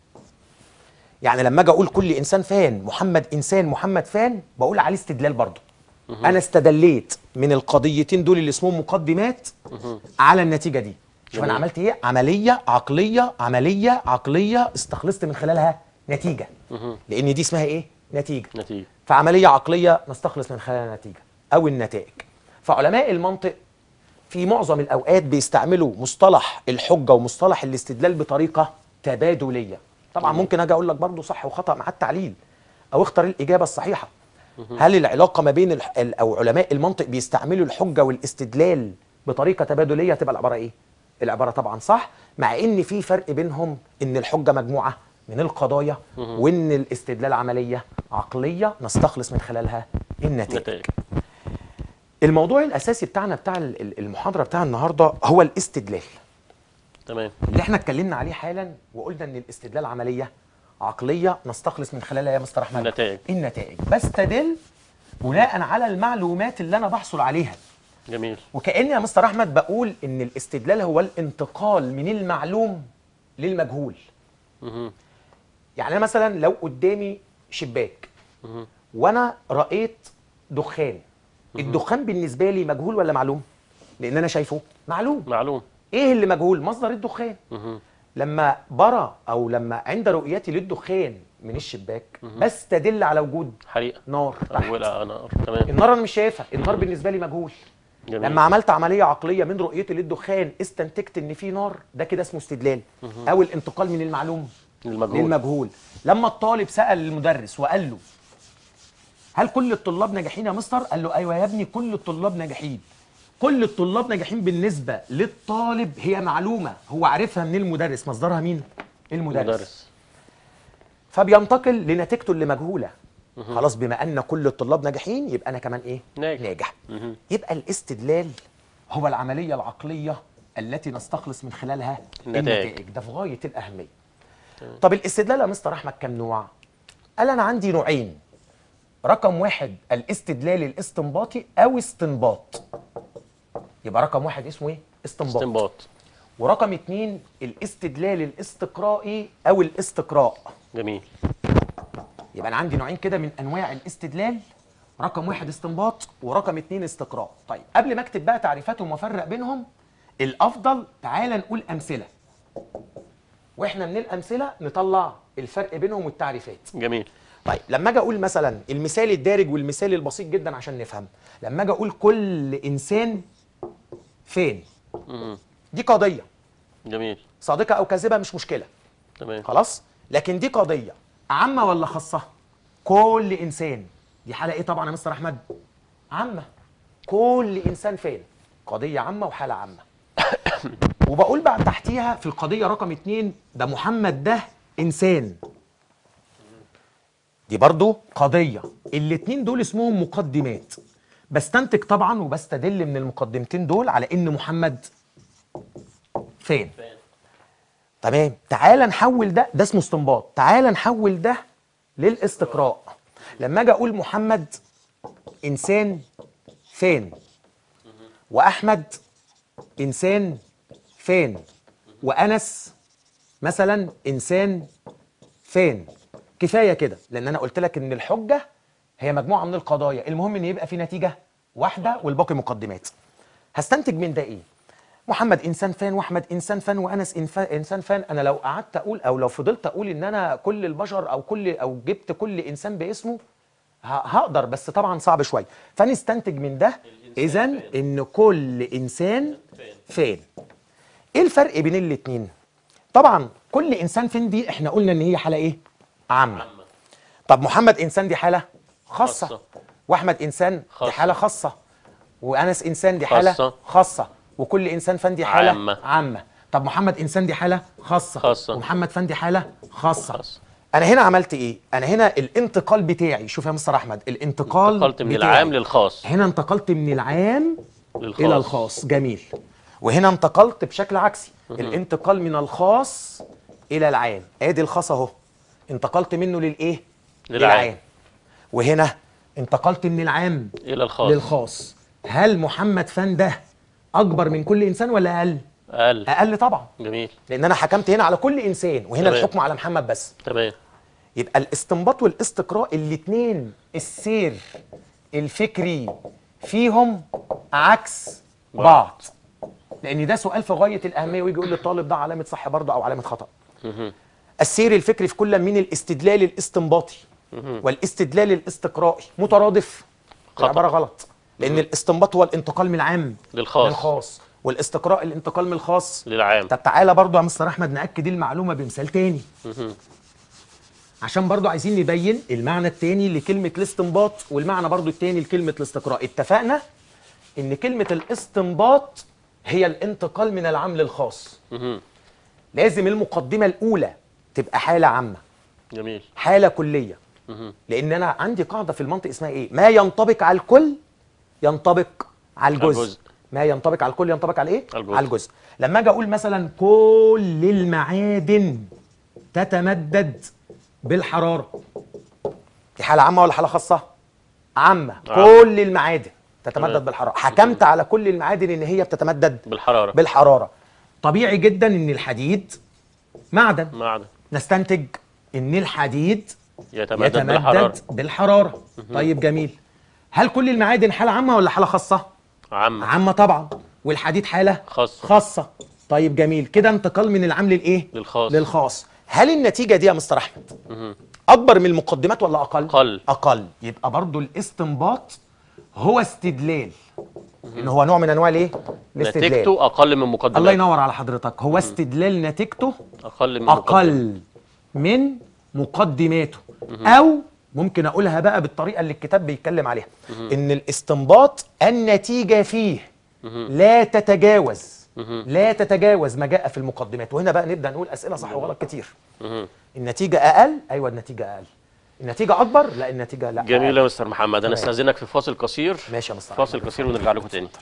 يعني لما اجي اقول كل انسان فان، محمد انسان، محمد فان، بقول عليه استدلال برضه. انا استدليت من القضيتين دول اللي اسمهم مقدمات على النتيجه دي. شوف انا عملت ايه؟ عمليه عقليه، عمليه عقليه استخلصت من خلالها نتيجه. لان دي اسمها ايه؟ نتيجه. فعمليه عقليه نستخلص من خلالها نتيجه او النتائج. فعلماء المنطق في معظم الاوقات بيستعملوا مصطلح الحجه ومصطلح الاستدلال بطريقه تبادليه. طبعا ممكن اجي اقول لك برضه صح وخطا مع التعليل او اختار الاجابه الصحيحه. هل العلاقه ما بين او علماء المنطق بيستعملوا الحجه والاستدلال بطريقه تبادليه تبقى العباره ايه؟ العباره طبعا صح، مع ان في فرق بينهم، ان الحجه مجموعه من القضايا وان الاستدلال عمليه عقليه نستخلص من خلالها النتائج. الموضوع الاساسي بتاعنا بتاع المحاضره بتاع النهارده هو الاستدلال. تمام. اللي احنا اتكلمنا عليه حالا وقلنا ان الاستدلال عمليه عقليه نستخلص من خلالها يا مستر احمد النتائج. بستدل بناء على المعلومات اللي انا بحصل عليها. جميل. وكأني يا مستر احمد بقول ان الاستدلال هو الانتقال من المعلوم للمجهول. يعني انا مثلا لو قدامي شباك وانا رأيت دخان، الدخان بالنسبه لي مجهول ولا معلوم؟ لان انا شايفه معلوم. ايه اللي مجهول؟ مصدر الدخان. لما برى او لما عند رؤيتي للدخان من الشباك بستدل على وجود حريقه، نار تحت. نار. تمام. النار انا مش شايفها، النار بالنسبه لي مجهول. جميل. لما عملت عمليه عقليه من رؤيتي للدخان استنتجت ان في نار، ده كده اسمه استدلال او الانتقال من المعلوم للمجهول. لما الطالب سأل المدرس وقال له هل كل الطلاب ناجحين يا مستر؟ قال له ايوه يا ابني كل الطلاب ناجحين. كل الطلاب ناجحين بالنسبه للطالب هي معلومه هو عارفها من المدرس، مصدرها مين؟ المدرس. فبينتقل لنتيجته اللي مجهوله. خلاص، بما ان كل الطلاب ناجحين يبقى انا كمان ايه؟ ناجح. يبقى الاستدلال هو العمليه العقليه التي نستخلص من خلالها النتائج. ده في غايه الاهميه. طب الاستدلال يا مستر احمد كم نوع؟ قال انا عندي نوعين. رقم واحد الاستدلال الاستنباطي او استنباط. يبقى رقم واحد اسمه ايه؟ استنباط. ورقم اتنين الاستدلال الاستقرائي او الاستقراء. جميل. يبقى انا عندي نوعين كده من انواع الاستدلال، رقم واحد استنباط ورقم اتنين استقراء. طيب قبل ما اكتب بقى تعريفاتهم وافرق بينهم، الافضل تعالى نقول امثله، واحنا من الامثله نطلع الفرق بينهم والتعريفات. جميل. طيب لما اجي اقول مثلا المثال الدارج والمثال البسيط جدا عشان نفهم، لما اجي اقول كل انسان فين، دي قضيه. جميل. صادقه او كاذبه مش مشكله. تمام. خلاص، لكن دي قضيه عامه ولا خاصه؟ كل انسان دي حاله ايه طبعا يا مستر احمد؟ عامه. كل انسان فين، قضيه عامه وحاله عامه. وبقول بقى تحتيها في القضيه رقم 2 ده محمد ده انسان، دي برضو قضيه. الاتنين دول اسمهم مقدمات. بستنتج طبعا وبستدل من المقدمتين دول على ان محمد فين. تمام. تعال نحول ده اسمه استنباط. تعال نحول ده للاستقراء. لما اجي اقول محمد انسان فين، واحمد انسان فين، وانس مثلا انسان فين، كفايه كده، لان انا قلت لك ان الحجه هي مجموعه من القضايا، المهم ان يبقى في نتيجه واحده والباقي مقدمات. هستنتج من ده ايه؟ محمد انسان فان، واحمد انسان فان، وانس انسان فان. انا لو قعدت اقول او لو فضلت اقول ان انا كل البشر او جبت كل انسان باسمه هقدر، بس طبعا صعب شويه. فنستنتج من ده اذا ان كل انسان فان. ايه الفرق بين الاتنين؟ طبعا كل انسان فين دي احنا قلنا ان هي حاله ايه؟ عامه. طب محمد انسان دي حاله خاصه، واحمد انسان دي حاله خاصه، وانس انسان دي حاله خاصه، وكل انسان فان دي حاله عامه. طب محمد انسان دي حاله خاصه. ومحمد فان دي حاله خاصه. انا هنا عملت ايه؟ انا هنا الانتقال بتاعي، شوف يا مستر احمد، انتقلت من العام للخاص. هنا انتقلت من العام الى الخاص. جميل. وهنا انتقلت بشكل عكسي، الانتقال من الخاص الى العام. ادي الخاص اهو، انتقلت منه للايه؟ للعام. وهنا انتقلت من العام الى الخاص للخاص. هل محمد فان ده اكبر من كل انسان ولا اقل؟ اقل طبعا. جميل. لان انا حكمت هنا على كل انسان، وهنا تمام. الحكم على محمد بس. تمام. يبقى الاستنباط والاستقراء الاثنين السير الفكري فيهم عكس بعض. لان ده سؤال في غايه الاهميه، ويجي يقول للطالب ده علامه صح برضه او علامه خطا. السير الفكري في كل من الاستدلال الاستنباطي والاستدلال الاستقرائي مترادف. العباره غلط، لان الاستنباط هو الانتقال من العام للخاص، والاستقراء الانتقال من الخاص للعام. طب تعالى برضه يا مستر احمد ناكد المعلومه بمثال تاني، عشان برضه عايزين نبين المعنى التاني لكلمه الاستنباط والمعنى برضه التاني لكلمه الاستقراء. اتفقنا ان كلمه الاستنباط هي الانتقال من العام للخاص. لازم المقدمه الاولى تبقى حاله عامه. جميل. حاله كليه. لان انا عندي قاعده في المنطق اسمها ايه؟ ما ينطبق على الكل ينطبق على الجزء. ما ينطبق على الكل ينطبق على ايه؟ على الجزء. لما اجي اقول مثلا كل المعادن تتمدد بالحراره، دي حاله عامه ولا حاله خاصه؟ عامه. كل المعادن تتمدد بالحراره. حكمت على كل المعادن ان هي بتتمدد بالحراره. طبيعي جدا ان الحديد معدن. نستنتج ان الحديد يتمدد بالحراره. طيب جميل. هل كل المعادن حاله عامه ولا حاله خاصه؟ عامه طبعا. والحديد حاله خاصه. طيب جميل. كده انتقال من العام للايه؟ للخاص. هل النتيجه دي يا مستر احمد اكبر من المقدمات ولا اقل؟ يبقى برضو الاستنباط هو استدلال، ان هو نوع من انواع الايه؟ الاستدلال. نتيجته اقل من مقدماته. الله ينور على حضرتك. هو استدلال نتيجته اقل من مقدماته. او ممكن اقولها بقى بالطريقه اللي الكتاب بيتكلم عليها، ان الاستنباط النتيجه فيه لا تتجاوز ما جاء في المقدمات. وهنا بقى نبدا نقول اسئله صح وغلط كتير. النتيجه اقل، ايوه النتيجه اقل. النتيجه اكبر، لا النتيجه لا. جميل يا مستر محمد. انا استاذنك في فاصل قصير. ماشي يا مستر. فاصل قصير ونرجع لكم تاني.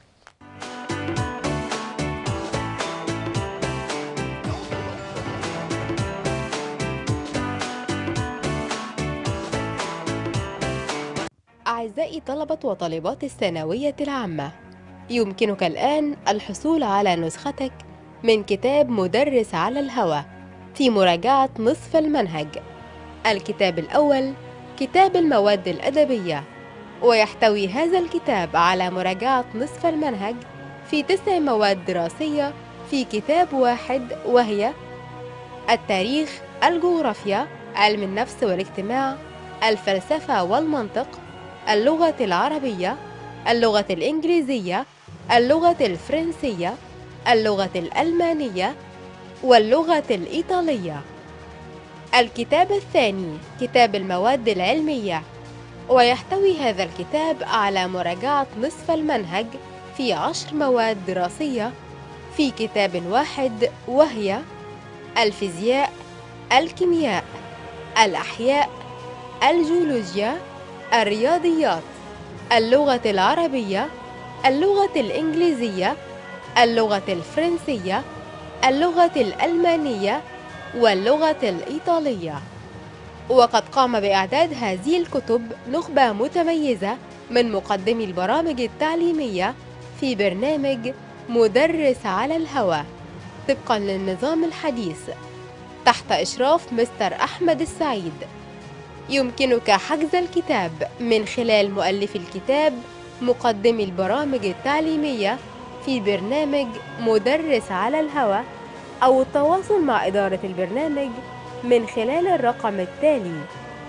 أعزائي طلبة وطالبات الثانوية العامة، يمكنك الآن الحصول على نسختك من كتاب مدرس على الهوى في مراجعة نصف المنهج. الكتاب الأول كتاب المواد الأدبية، ويحتوي هذا الكتاب على مراجعة نصف المنهج في 9 مواد دراسية في كتاب واحد، وهي التاريخ، الجغرافيا، علم النفس والاجتماع، الفلسفة والمنطق، اللغة العربية، اللغة الإنجليزية، اللغة الفرنسية، اللغة الألمانية، واللغة الإيطالية. الكتاب الثاني كتاب المواد العلمية، ويحتوي هذا الكتاب على مراجعة نصف المنهج في 10 مواد دراسية في كتاب واحد، وهي الفيزياء، الكيمياء، الأحياء، الجيولوجيا، الرياضيات، اللغة العربية، اللغة الإنجليزية، اللغة الفرنسية، اللغة الألمانية، واللغة الإيطالية. وقد قام بإعداد هذه الكتب نخبة متميزة من مقدمي البرامج التعليمية في برنامج مدرس على الهوى طبقا للنظام الحديث تحت إشراف مستر أحمد السعيد. يمكنك حجز الكتاب من خلال مؤلف الكتاب مقدمي البرامج التعليمية في برنامج مدرس على الهوى، أو التواصل مع إدارة البرنامج من خلال الرقم التالي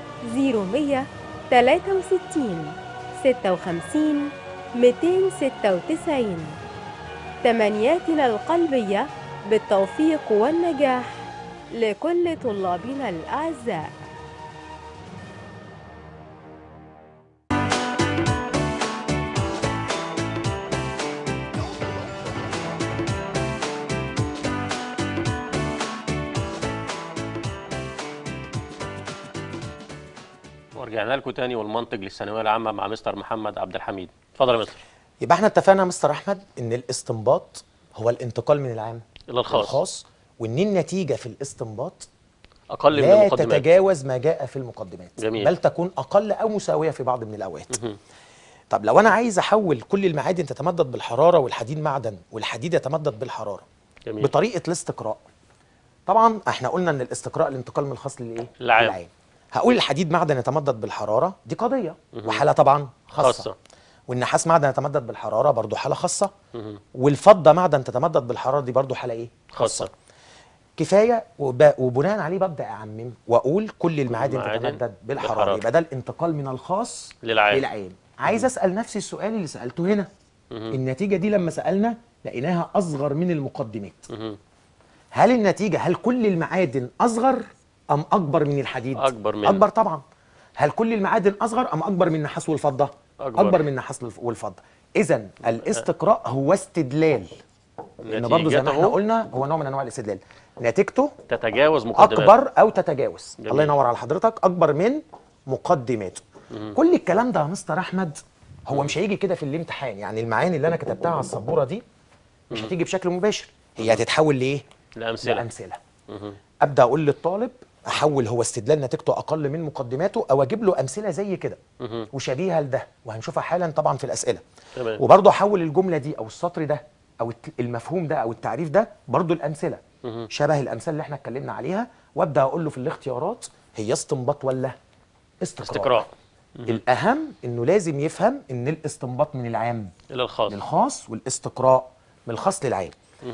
0163 56 296. تمنياتنا القلبية بالتوفيق والنجاح لكل طلابنا الأعزاء. ورجعنا لكم تاني، والمنطق للثانويه العامه مع مستر محمد عبد الحميد. اتفضل يا مستر. يبقى احنا اتفقنا يا مستر احمد ان الاستنباط هو الانتقال من العام الى الخاص، للخاص، وان النتيجه في الاستنباط اقل من لا المقدمات، تتجاوز ما جاء في المقدمات. جميل. بل تكون اقل او مساويه في بعض من الاوقات. طب لو انا عايز احول كل المعادن تتمدد بالحراره والحديد معدن والحديد يتمدد بالحراره، جميل. بطريقه الاستقراء. طبعا احنا قلنا ان الاستقراء الانتقال من الخاص للايه؟ العام. هقول الحديد معدن يتمدد بالحراره، دي قضيه وحاله طبعا خاصه. والنحاس معدن يتمدد بالحراره، برضو حاله خاصه. والفضه معدن تتمدد بالحراره، دي برضو حاله ايه؟ خاصه. كفايه وبناء عليه ببدا اعمم واقول كل المعادن تتمدد بالحراره. يبقى ده الانتقال من الخاص للعام. عايز اسال نفسي السؤال اللي سالته هنا. النتيجه دي لما سالنا لقيناها اصغر من المقدمات. هل النتيجه هل كل المعادن اصغر ام اكبر من الحديد؟ اكبر طبعا. هل كل المعادن اصغر ام اكبر من النحاس والفضه؟ اكبر من النحاس والفضه. اذا الاستقراء هو استدلال، لان برضه زي ما احنا قلنا هو نوع من انواع الاستدلال. نتيجته تتجاوز مقدمات، اكبر او تتجاوز. جميل. الله ينور على حضرتك، اكبر من مقدماته. كل الكلام ده يا مستر احمد هو مش هيجي كده في الامتحان. يعني المعاني اللي انا كتبتها على السبوره دي مش هتيجي بشكل مباشر، هي هتتحول لايه؟ لامثله. ابدا اقول للطالب احول هو استدلال نتيجته اقل من مقدماته، او اجيب له امثله زي كده وشبيهه لده، وهنشوفها حالا طبعا في الاسئله. وبرضه احول الجمله دي او السطر ده او المفهوم ده او التعريف ده برضه الامثله شبه الامثله اللي احنا اتكلمنا عليها، وابدا اقول له في الاختيارات هي استنباط ولا استقراء. الاهم انه لازم يفهم ان الاستنباط من العام الى الخاص للخاص، والاستقراء من الخاص للعام.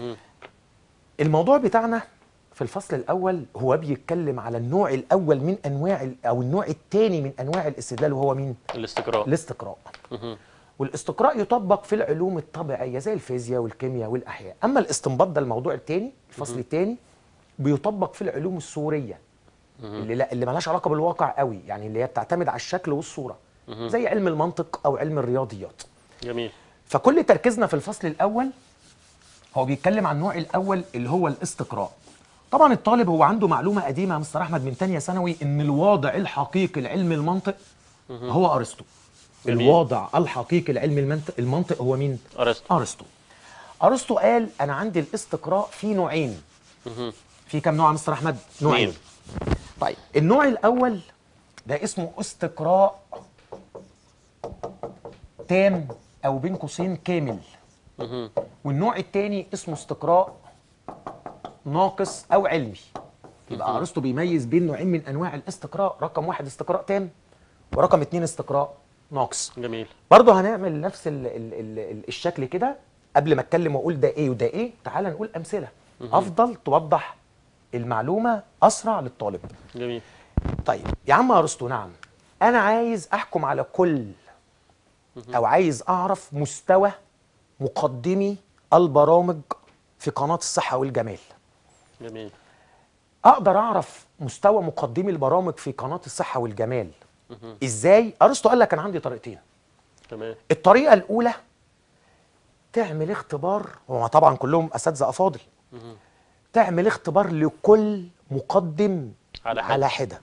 الموضوع بتاعنا في الفصل الاول هو بيتكلم على النوع الاول من انواع او النوع الثاني من انواع الاستدلال، وهو مين؟ الاستقراء. والاستقراء يطبق في العلوم الطبيعيه زي الفيزياء والكيمياء والاحياء. اما الاستنباط ده الموضوع الثاني، الفصل الثاني، بيطبق في العلوم الصوريه اللي مالهاش علاقه بالواقع قوي، يعني اللي هي بتعتمد على الشكل والصوره، زي علم المنطق او علم الرياضيات. جميل. فكل تركيزنا في الفصل الاول هو بيتكلم عن النوع الاول اللي هو الاستقراء. طبعا الطالب هو عنده معلومه قديمه يا مستر احمد من ثانيه ثانوي، ان الواضع الحقيقي لعلم المنطق هو ارسطو. الواضع الحقيقي لعلم المنطق هو مين؟ ارسطو قال انا عندي الاستقراء في نوعين. في كم نوع يا مستر احمد؟ نوعين. طيب النوع الاول ده اسمه استقراء تام او بين قوسين كامل. والنوع الثاني اسمه استقراء ناقص او علمي. يبقى ارسطو بيميز بين نوعين من انواع الاستقراء، رقم واحد استقراء تام، ورقم اتنين استقراء ناقص. جميل. برضه هنعمل نفس الشكل كده. قبل ما اتكلم واقول ده ايه وده ايه، تعال نقول امثله افضل توضح المعلومه اسرع للطالب. جميل. طيب يا عم ارسطو، نعم انا عايز احكم على كل او عايز اعرف مستوى مقدمي البرامج في قناه الصحه والجمال. جميل. اقدر اعرف مستوى مقدمي البرامج في قناه الصحه والجمال ازاي؟ ارسطو قال لك انا عندي طريقتين. تمام. الطريقه الاولى تعمل اختبار، هو طبعا كلهم اساتذه افاضل، تعمل اختبار لكل مقدم على حده.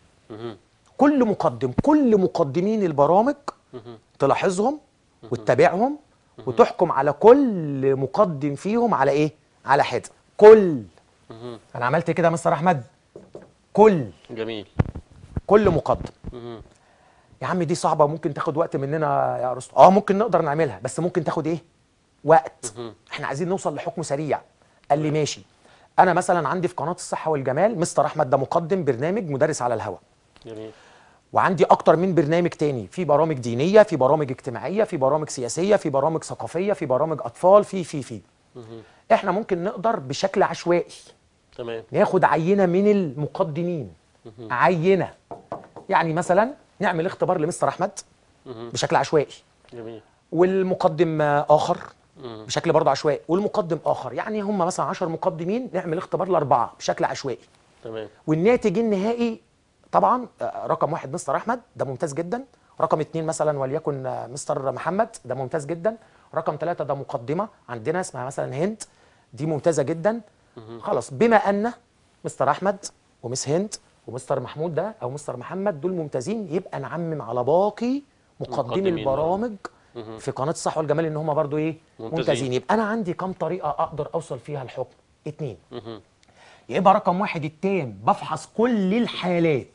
كل مقدمين البرامج تلاحظهم وتتابعهم وتحكم على كل مقدم فيهم على ايه؟ على حده. انا عملت كده يا مستر احمد. جميل. كل مقدم. يا عم دي صعبه، ممكن تاخد وقت مننا يا ارسطو. ممكن نقدر نعملها، بس ممكن تاخد ايه؟ وقت. احنا عايزين نوصل لحكم سريع. قال لي ماشي. انا مثلا عندي في قناه الصحه والجمال مستر احمد ده مقدم برنامج مدرس على الهواء. جميل. وعندي اكتر من برنامج تاني، في برامج دينيه، في برامج اجتماعيه، في برامج سياسيه، في برامج ثقافيه، في برامج اطفال، في احنا ممكن نقدر بشكل عشوائي تمام. ناخد عينه من المقدمين. عينه يعني مثلا نعمل اختبار لمستر احمد بشكل عشوائي، جميل. والمقدم اخر بشكل برضه عشوائي، والمقدم اخر، يعني هم مثلا 10 مقدمين نعمل اختبار لاربعه بشكل عشوائي. تمام. والناتج النهائي طبعا رقم 1 مستر احمد، ده ممتاز جدا. رقم 2 مثلا وليكن مستر محمد، ده ممتاز جدا. رقم 3 ده مقدمه عندنا اسمها مثلا هند، دي ممتازه جدا. خلاص، بما ان مستر احمد ومس هند ومستر محمود ده او مستر محمد دول ممتازين، يبقى نعمم على باقي مقدمي البرامج في قناه الصح والجمال ان هم برضو ايه؟ ممتازين. يبقى انا عندي كام طريقه اقدر اوصل فيها الحكم؟ 2. يبقى رقم 1 التام، بفحص كل الحالات،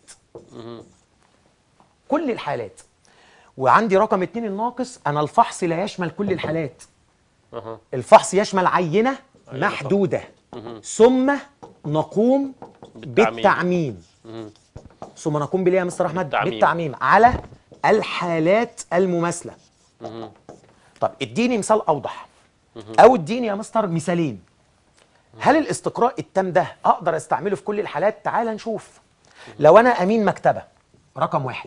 كل الحالات. وعندي رقم 2 الناقص، انا الفحص لا يشمل كل الحالات. الفحص يشمل عينه محدوده، ثم نقوم بالتعميم. ثم نقوم بالايه يا مستر احمد؟ بالتعميم على الحالات المماثله. طب اديني مثال اوضح، او اديني يا مستر مثالين. هل الاستقراء التام ده اقدر استعمله في كل الحالات؟ تعال نشوف. لو انا امين مكتبه، رقم 1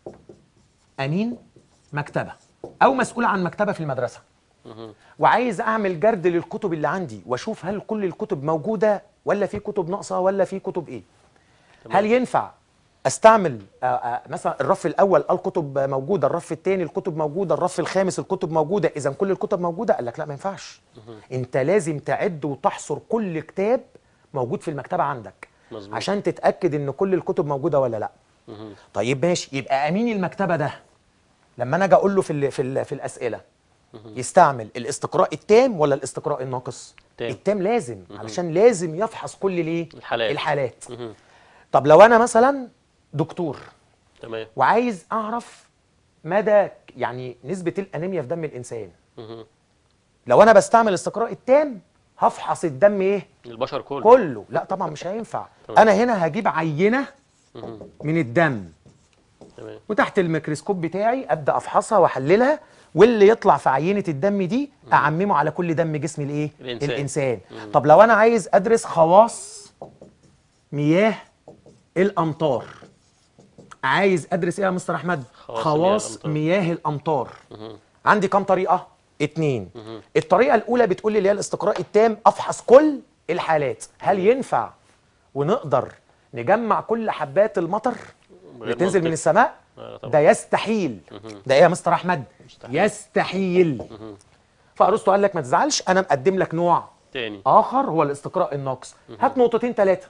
امين مكتبه او مسؤول عن مكتبه في المدرسه، وعايز اعمل جرد للكتب اللي عندي واشوف هل كل الكتب موجوده ولا في كتب ناقصه ولا في كتب ايه. هل ينفع استعمل مثلا الرف الاول الكتب موجوده، الرف الثاني الكتب موجوده، الرف الخامس الكتب موجوده، اذا كل الكتب موجوده؟ قال لك لا، ما ينفعش. انت لازم تعد وتحصر كل كتاب موجود في المكتبه عندك. مزبوط. عشان تتاكد ان كل الكتب موجوده ولا لا. طيب ماشي، يبقى امين المكتبه ده لما انا اجي اقول له في الاسئله يستعمل الاستقراء التام ولا الاستقراء الناقص؟ التام لازم، علشان لازم يفحص كل الايه؟ الحالات. طب لو انا مثلا دكتور، تمام، وعايز اعرف مدى يعني نسبه الانيميا في دم الانسان، لو انا بستعمل الاستقراء التام هفحص الدم ايه؟ البشر كله. لا طبعا مش هينفع. انا هنا هجيب عينه من الدم، تمام، وتحت الميكروسكوب بتاعي ابدا افحصها واحللها، واللي يطلع في عينه الدم دي اعممه على كل دم جسم الايه؟ الانسان. طب لو انا عايز ادرس خواص مياه الامطار، عايز ادرس ايه يا مستر احمد؟ خواص مياه الامطار. عندي كام طريقه؟ 2. الطريقه الاولى بتقول لي اللي هي الاستقراء التام، افحص كل الحالات. هل ينفع ونقدر نجمع كل حبات المطر اللي تنزل من السماء؟ ده يستحيل. ده ايه يا مستر احمد؟ يستحيل. فارسطو قال لك ما تزعلش، انا مقدم لك نوع تاني اخر هو الاستقراء الناقص. هات نقطتين 3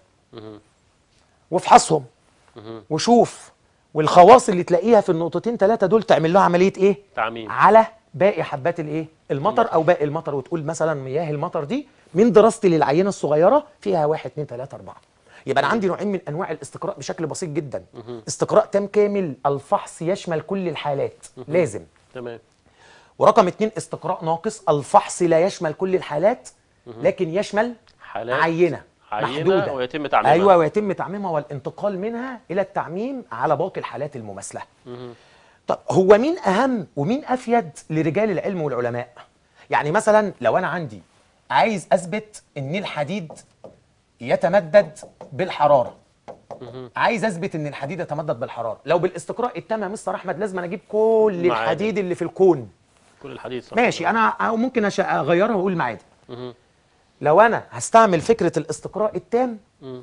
وافحصهم وشوف، والخواص اللي تلاقيها في النقطتين 3 دول تعمل لها عمليه ايه؟ تعميم على باقي حبات الايه؟ المطر او باقي المطر، وتقول مثلا مياه المطر دي من دراستي للعينه الصغيره فيها 1 2 3 4. يبقى انا عندي نوعين من انواع الاستقراء بشكل بسيط جدا. استقراء تام كامل، الفحص يشمل كل الحالات لازم. تمام. ورقم 2 استقراء ناقص، الفحص لا يشمل كل الحالات لكن يشمل حالات عينه محدوده، ويتم تعميمها. ايوه، ويتم تعميمها والانتقال منها الى التعميم على باقي الحالات المماثله. طب هو مين اهم ومين افيد لرجال العلم والعلماء؟ يعني مثلا لو انا عندي عايز اثبت ان الحديد يتمدد بالحراره، عايز اثبت ان الحديد يتمدد بالحراره، لو بالاستقراء التام يا مستر احمد لازم انا اجيب كل الحديد اللي في الكون. كل الحديد صح. ماشي، انا أو ممكن اغيرها واقول معادن. لو انا هستعمل فكره الاستقراء التام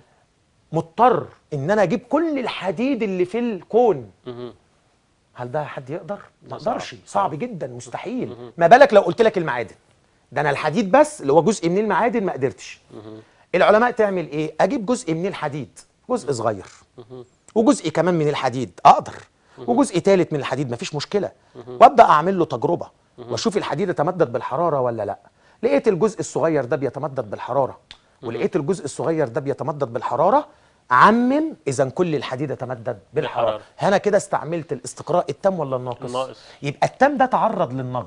مضطر ان انا اجيب كل الحديد اللي في الكون. هل ده حد يقدر؟ ما يقدرش، صعب جدا، مستحيل. ما بالك لو قلت لك المعادن؟ ده انا الحديد بس اللي هو جزء من المعادن ما قدرتش. العلماء تعمل ايه؟ اجيب جزء من الحديد، جزء صغير، وجزء كمان من الحديد اقدر، وجزء ثالث من الحديد مفيش مشكله، وابدا اعمل له تجربه واشوف الحديد يتمدد بالحراره ولا لا. لقيت الجزء الصغير ده بيتمدد بالحراره، ولقيت الجزء الصغير ده بيتمدد بالحراره، عمم اذا كل الحديد يتمدد بالحراره. هنا كده استعملت الاستقراء التام ولا الناقص؟ يبقى التام ده تعرض للنقد،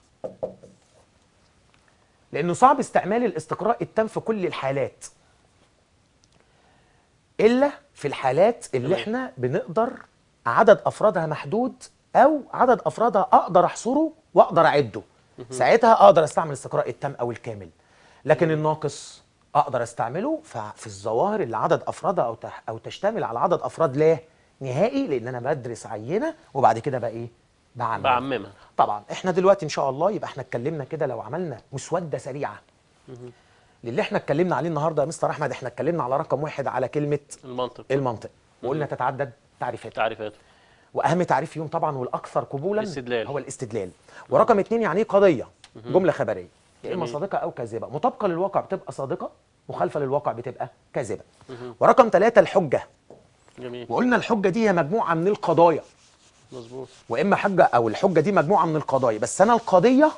لانه صعب استعمال الاستقراء التام في كل الحالات الا في الحالات اللي احنا بنقدر عدد افرادها محدود او عدد افرادها اقدر احصره واقدر اعده، ساعتها اقدر استعمل استقراء التام او الكامل. لكن الناقص اقدر استعمله في الظواهر اللي عدد افرادها او تشتمل على عدد افراد لا نهائي، لان انا بدرس عينه وبعد كده بقى ايه؟ بعممها. طبعا احنا دلوقتي ان شاء الله يبقى احنا اتكلمنا كده، لو عملنا مسوده سريعه للي احنا اتكلمنا عليه النهارده يا مستر احمد. احنا اتكلمنا على رقم واحد على كلمه المنطق وقلنا تتعدد تعريفاته، واهم تعريف فيهم طبعا والاكثر قبولا هو الاستدلال. ورقم اتنين يعني ايه قضيه؟ جمله خبريه يا اما صادقه او كاذبه، مطابقه للواقع بتبقى صادقه، مخالفه للواقع بتبقى كاذبه. ورقم ثلاثة الحجه. جميل. وقلنا الحجه دي هي مجموعه من القضايا. مظبوط. واما حجه او الحجه دي مجموعه من القضايا، بس انا القضيه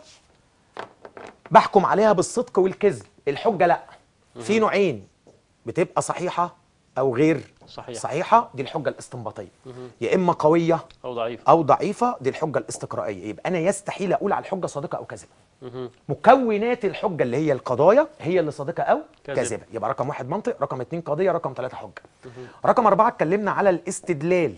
بحكم عليها بالصدق والكذب. الحجه لا، في نوعين، بتبقى صحيحه او غير صحيحه، دي الحجه الاستنباطيه. يا اما قويه او ضعيفه، دي الحجه الاستقرائيه. يبقى انا يستحيل اقول على الحجه صادقه او كاذبه. مكونات الحجه اللي هي القضايا هي اللي صادقه او كاذبه. يبقى رقم واحد منطق، رقم اتنين قضيه، رقم ثلاثة حجه. رقم أربعة اتكلمنا على الاستدلال.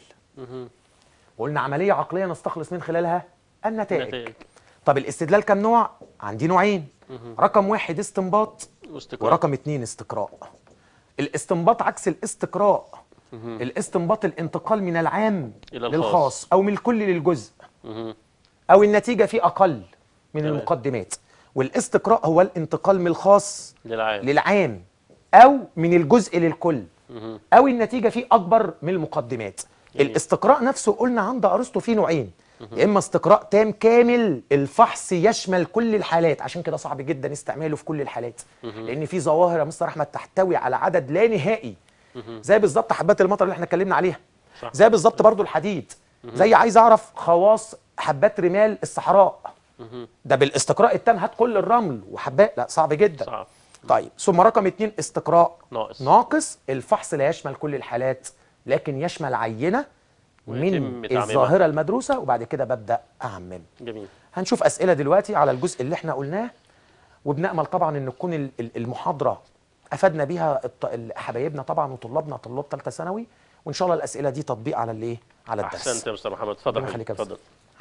وقلنا عمليه عقليه نستخلص من خلالها النتائج. طب الاستدلال كم نوع؟ عندي نوعين. رقم واحد استنباط، ورقم اتنين استقراء. الاستنباط عكس الاستقراء. الاستنباط الانتقال من العام للخاص او من الكل للجزء، او النتيجه فيه اقل من المقدمات. والاستقراء هو الانتقال من الخاص للعام او من الجزء للكل، او النتيجه فيه اكبر من المقدمات. الاستقراء نفسه قلنا عند ارسطو فيه نوعين، يا اما استقراء تام كامل الفحص يشمل كل الحالات، عشان كده صعب جدا استعماله في كل الحالات، لان في ظواهر يا مستر احمد تحتوي على عدد لا نهائي، زي بالظبط حبات المطر اللي احنا اتكلمنا عليها، زي بالظبط برضو الحديد، زي عايز اعرف خواص حبات رمال الصحراء، ده بالاستقراء التام هات كل الرمل وحبات، لا صعب جدا. صعب. طيب ثم رقم اتنين استقراء ناقص الفحص لا يشمل كل الحالات، لكن يشمل عينه من الظاهرة المدروسة، وبعد كده ببدأ أعمم. جميل. هنشوف أسئلة دلوقتي على الجزء اللي احنا قلناه، وبنأمل طبعا ان تكون المحاضرة أفدنا بيها حبايبنا طبعا وطلابنا، طلاب ثالثة ثانوي، وإن شاء الله الأسئلة دي تطبيق على الإيه؟ على الدرس. أحسنت يا مستر محمد، اتفضل. اتفضل.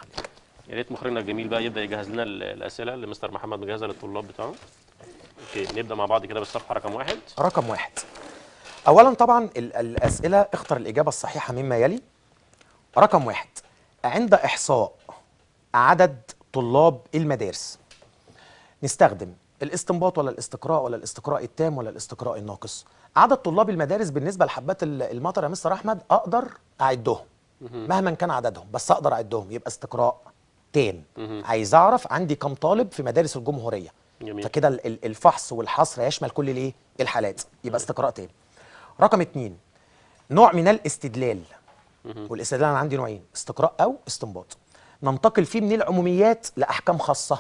يا ريت مخرجنا الجميل بقى يبدأ يجهز لنا الأسئلة اللي مستر محمد مجهزها للطلاب بتاعه. اوكي، نبدأ مع بعض كده بالصفحة رقم واحد. رقم واحد. أولا طبعا الأسئلة اختر الإجابة الصحيحة مما يلي. رقم واحد، عند إحصاء عدد طلاب المدارس نستخدم الاستنباط ولا الاستقراء ولا الاستقراء التام ولا الاستقراء الناقص؟ عدد طلاب المدارس بالنسبة لحبات المطر يا مستر أحمد أقدر أعدهم مهما كان عددهم، بس أقدر أعدهم، يبقى استقراء تام. عايز أعرف عندي كم طالب في مدارس الجمهورية. جميل. فكده الفحص والحصر يشمل كل الايه؟ الحالات، يبقى استقراء تام. رقم اتنين، نوع من الاستدلال. والاستدلال انا عندي نوعين، استقراء او استنباط. ننتقل فيه من العموميات لاحكام خاصه،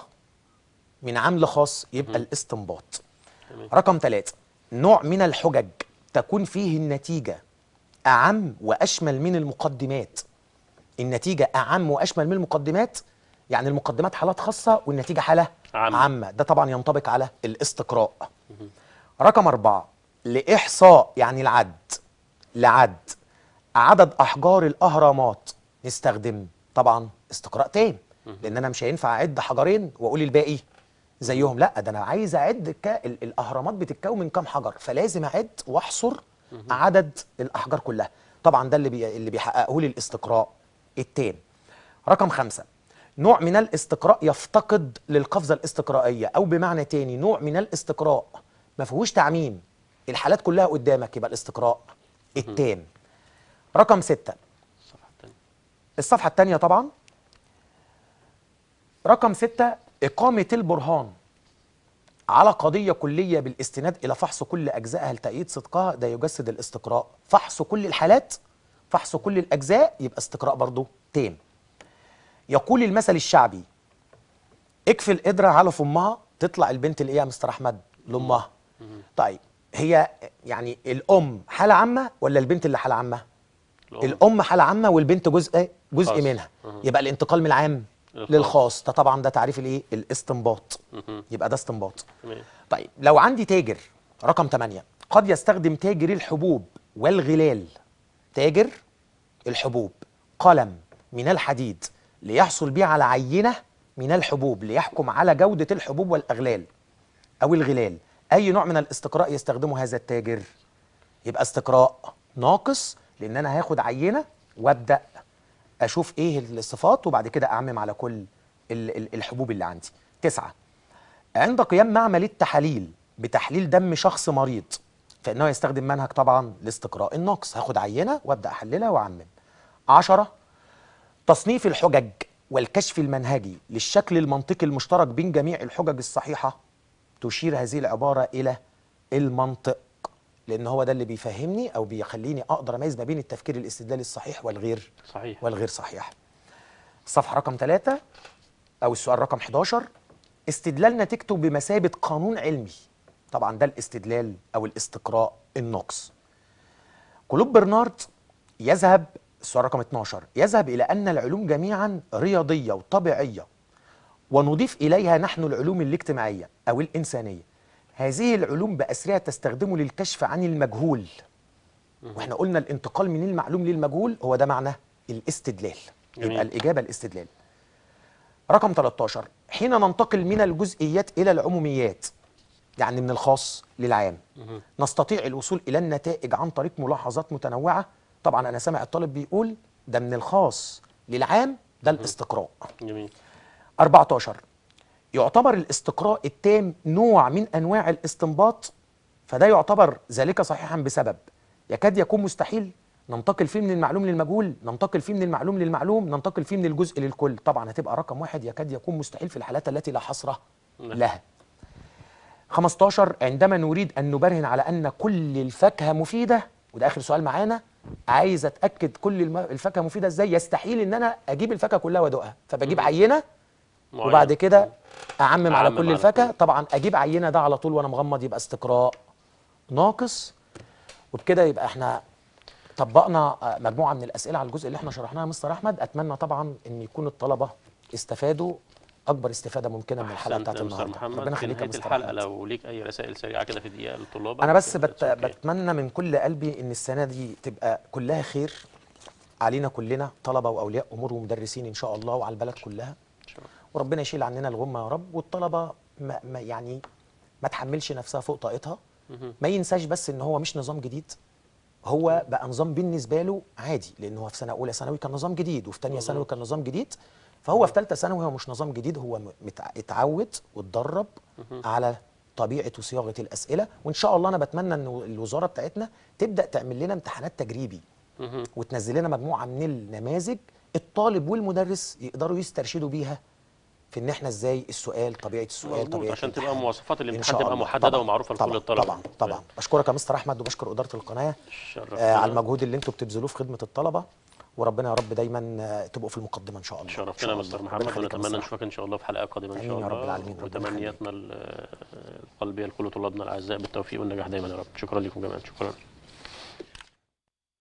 من عام لخاص، يبقى الاستنباط. رقم ثلاثة، نوع من الحجج تكون فيه النتيجه اعم واشمل من المقدمات. النتيجه اعم واشمل من المقدمات، يعني المقدمات حالات خاصه والنتيجه حاله عامه. ده طبعا ينطبق على الاستقراء. رقم أربعة، لاحصاء يعني لعد عدد احجار الاهرامات نستخدم طبعا استقراء تام، لان انا مش هينفع اعد حجرين واقول الباقي زيهم، لا ده انا عايز اعد الاهرامات بتتكون من كام حجر، فلازم اعد واحصر عدد الاحجار كلها. طبعا ده اللي بيحققه لي الاستقراء التام. رقم خمسة، نوع من الاستقراء يفتقد للقفزه الاستقرائيه، او بمعنى تاني نوع من الاستقراء ما فيهوش تعميم، الحالات كلها قدامك، يبقى الاستقراء التام. رقم ستة، الصفحة الثانية طبعا. رقم ستة، إقامة البرهان على قضية كلية بالاستناد إلى فحص كل أجزائها لتأييد صدقها، ده يجسد الاستقراء. فحص كل الحالات، فحص كل الأجزاء، يبقى استقراء برضو تام. يقول المثل الشعبي: اكفي القدرة على فمها تطلع البنت الإيه يا مستر أحمد؟ لأمها. طيب هي يعني الأم حالة عامة ولا البنت اللي حالة عامة؟ الأم حالة عامة والبنت جزء منها، يبقى الانتقال من العام للخاص. ده طبعا ده تعريف الايه؟ الاستنباط. يبقى ده استنباط. طيب لو عندي تاجر، رقم 8، قد يستخدم تاجر الحبوب والغلال، تاجر الحبوب قلم من الحديد ليحصل به على عينة من الحبوب ليحكم على جودة الحبوب والأغلال أو الغلال، أي نوع من الاستقراء يستخدمه هذا التاجر؟ يبقى استقراء ناقص، لأن أنا هاخد عينة وأبدأ أشوف إيه الصفات وبعد كده أعمم على كل الحبوب اللي عندي. 9. عند قيام معمل التحاليل بتحليل دم شخص مريض فإنه يستخدم منهج طبعا الاستقراء الناقص، هاخد عينة وأبدأ أحللها وأعمم. 10. تصنيف الحجج والكشف المنهجي للشكل المنطقي المشترك بين جميع الحجج الصحيحة، تشير هذه العبارة إلى المنطق، لأن هو ده اللي بيفهمني أو بيخليني أقدر أميز ما بين التفكير الاستدلالي الصحيح والغير صحيح. الصفحة رقم 3 أو السؤال رقم 11، استدلال نتيجته بمثابة قانون علمي. طبعا ده الاستدلال أو الاستقراء الناقص. كلوب برنارد يذهب، السؤال رقم 12، يذهب إلى أن العلوم جميعا رياضية وطبيعية، ونضيف إليها نحن العلوم الاجتماعية أو الإنسانية. هذه العلوم بأسرها تستخدم للكشف عن المجهول. واحنا قلنا الانتقال من المعلوم للمجهول هو ده معنى الاستدلال. يبقى الإجابة الاستدلال. رقم 13، حين ننتقل من الجزئيات إلى العموميات، يعني من الخاص للعام، نستطيع الوصول إلى النتائج عن طريق ملاحظات متنوعة. طبعا أنا سامع الطالب بيقول ده من الخاص للعام، ده الاستقراء. جميل. 14، يعتبر الاستقراء التام نوع من أنواع الاستنباط، فده يعتبر ذلك صحيحا بسبب يكاد يكون مستحيل ننتقل فيه من المعلوم للمجهول، ننتقل فيه من المعلوم للمعلوم، ننتقل فيه من الجزء للكل. طبعا هتبقى رقم 1 يكاد يكون مستحيل في الحالات التي لا حصر لها. 15، عندما نريد أن نبرهن على أن كل الفاكهة مفيدة، وده آخر سؤال معانا، عايز أتأكد كل الفاكهة مفيدة إزاي، يستحيل إن أنا أجيب الفاكهة كلها وأدوقها، فبجيب عينة وبعد كده أعمم على كل الفاكهة. طبعا أجيب عينة ده على طول وأنا مغمض، يبقى استقراء ناقص. وبكده يبقى احنا طبقنا مجموعة من الأسئلة على الجزء اللي احنا شرحناه يا مستر أحمد. أتمنى طبعا أن يكون الطلبة استفادوا أكبر استفادة ممكنة من الحلقة بتاعت النهارده. ربنا يخليك يا مستر الحلقة أحمد. لو ليك أي رسائل سريعة كده في دقيقة للطلاب. أنا بس بتمنى من كل قلبي أن السنة دي تبقى كلها خير علينا كلنا، طلبة وأولياء أمور ومدرسين إن شاء الله، وعلى البلد كلها. وربنا يشيل عننا الغمة يا رب، والطلبة ما تحملش نفسها فوق طاقتها. ما ينساش بس ان هو مش نظام جديد، هو بقى نظام بالنسبه له عادي، لان هو في سنه اولى ثانوي كان نظام جديد، وفي ثانيه ثانوي كان نظام جديد، فهو في ثالثه ثانوي هو مش نظام جديد، هو اتعود واتدرب على طبيعه وصياغه الاسئله. وان شاء الله انا بتمنى ان الوزاره بتاعتنا تبدا تعمل لنا امتحانات تجريبي وتنزل لنا مجموعه من النماذج الطالب والمدرس يقدروا يسترشدوا بيها في ان احنا ازاي السؤال، طبيعه السؤال، طبيعه عشان تبقى مواصفات الامتحان تبقى محدده ومعروفه لكل الطلبه. طبعا بشكرك يا مستر احمد، وبشكر اداره القناه على المجهود اللي انتم بتبذلوه في خدمه الطلبه، وربنا يا رب دايما تبقوا في المقدمه ان شاء الله. شرفتنا يا مستر محمد، ونتمنى نشوفك ان شاء الله في حلقه قادمه ان شاء الله. يا رب العالمين. وتمنياتنا القلبيه لكل طلابنا الاعزاء بالتوفيق والنجاح دايما يا رب. شكرا لكم جميعا. شكرا.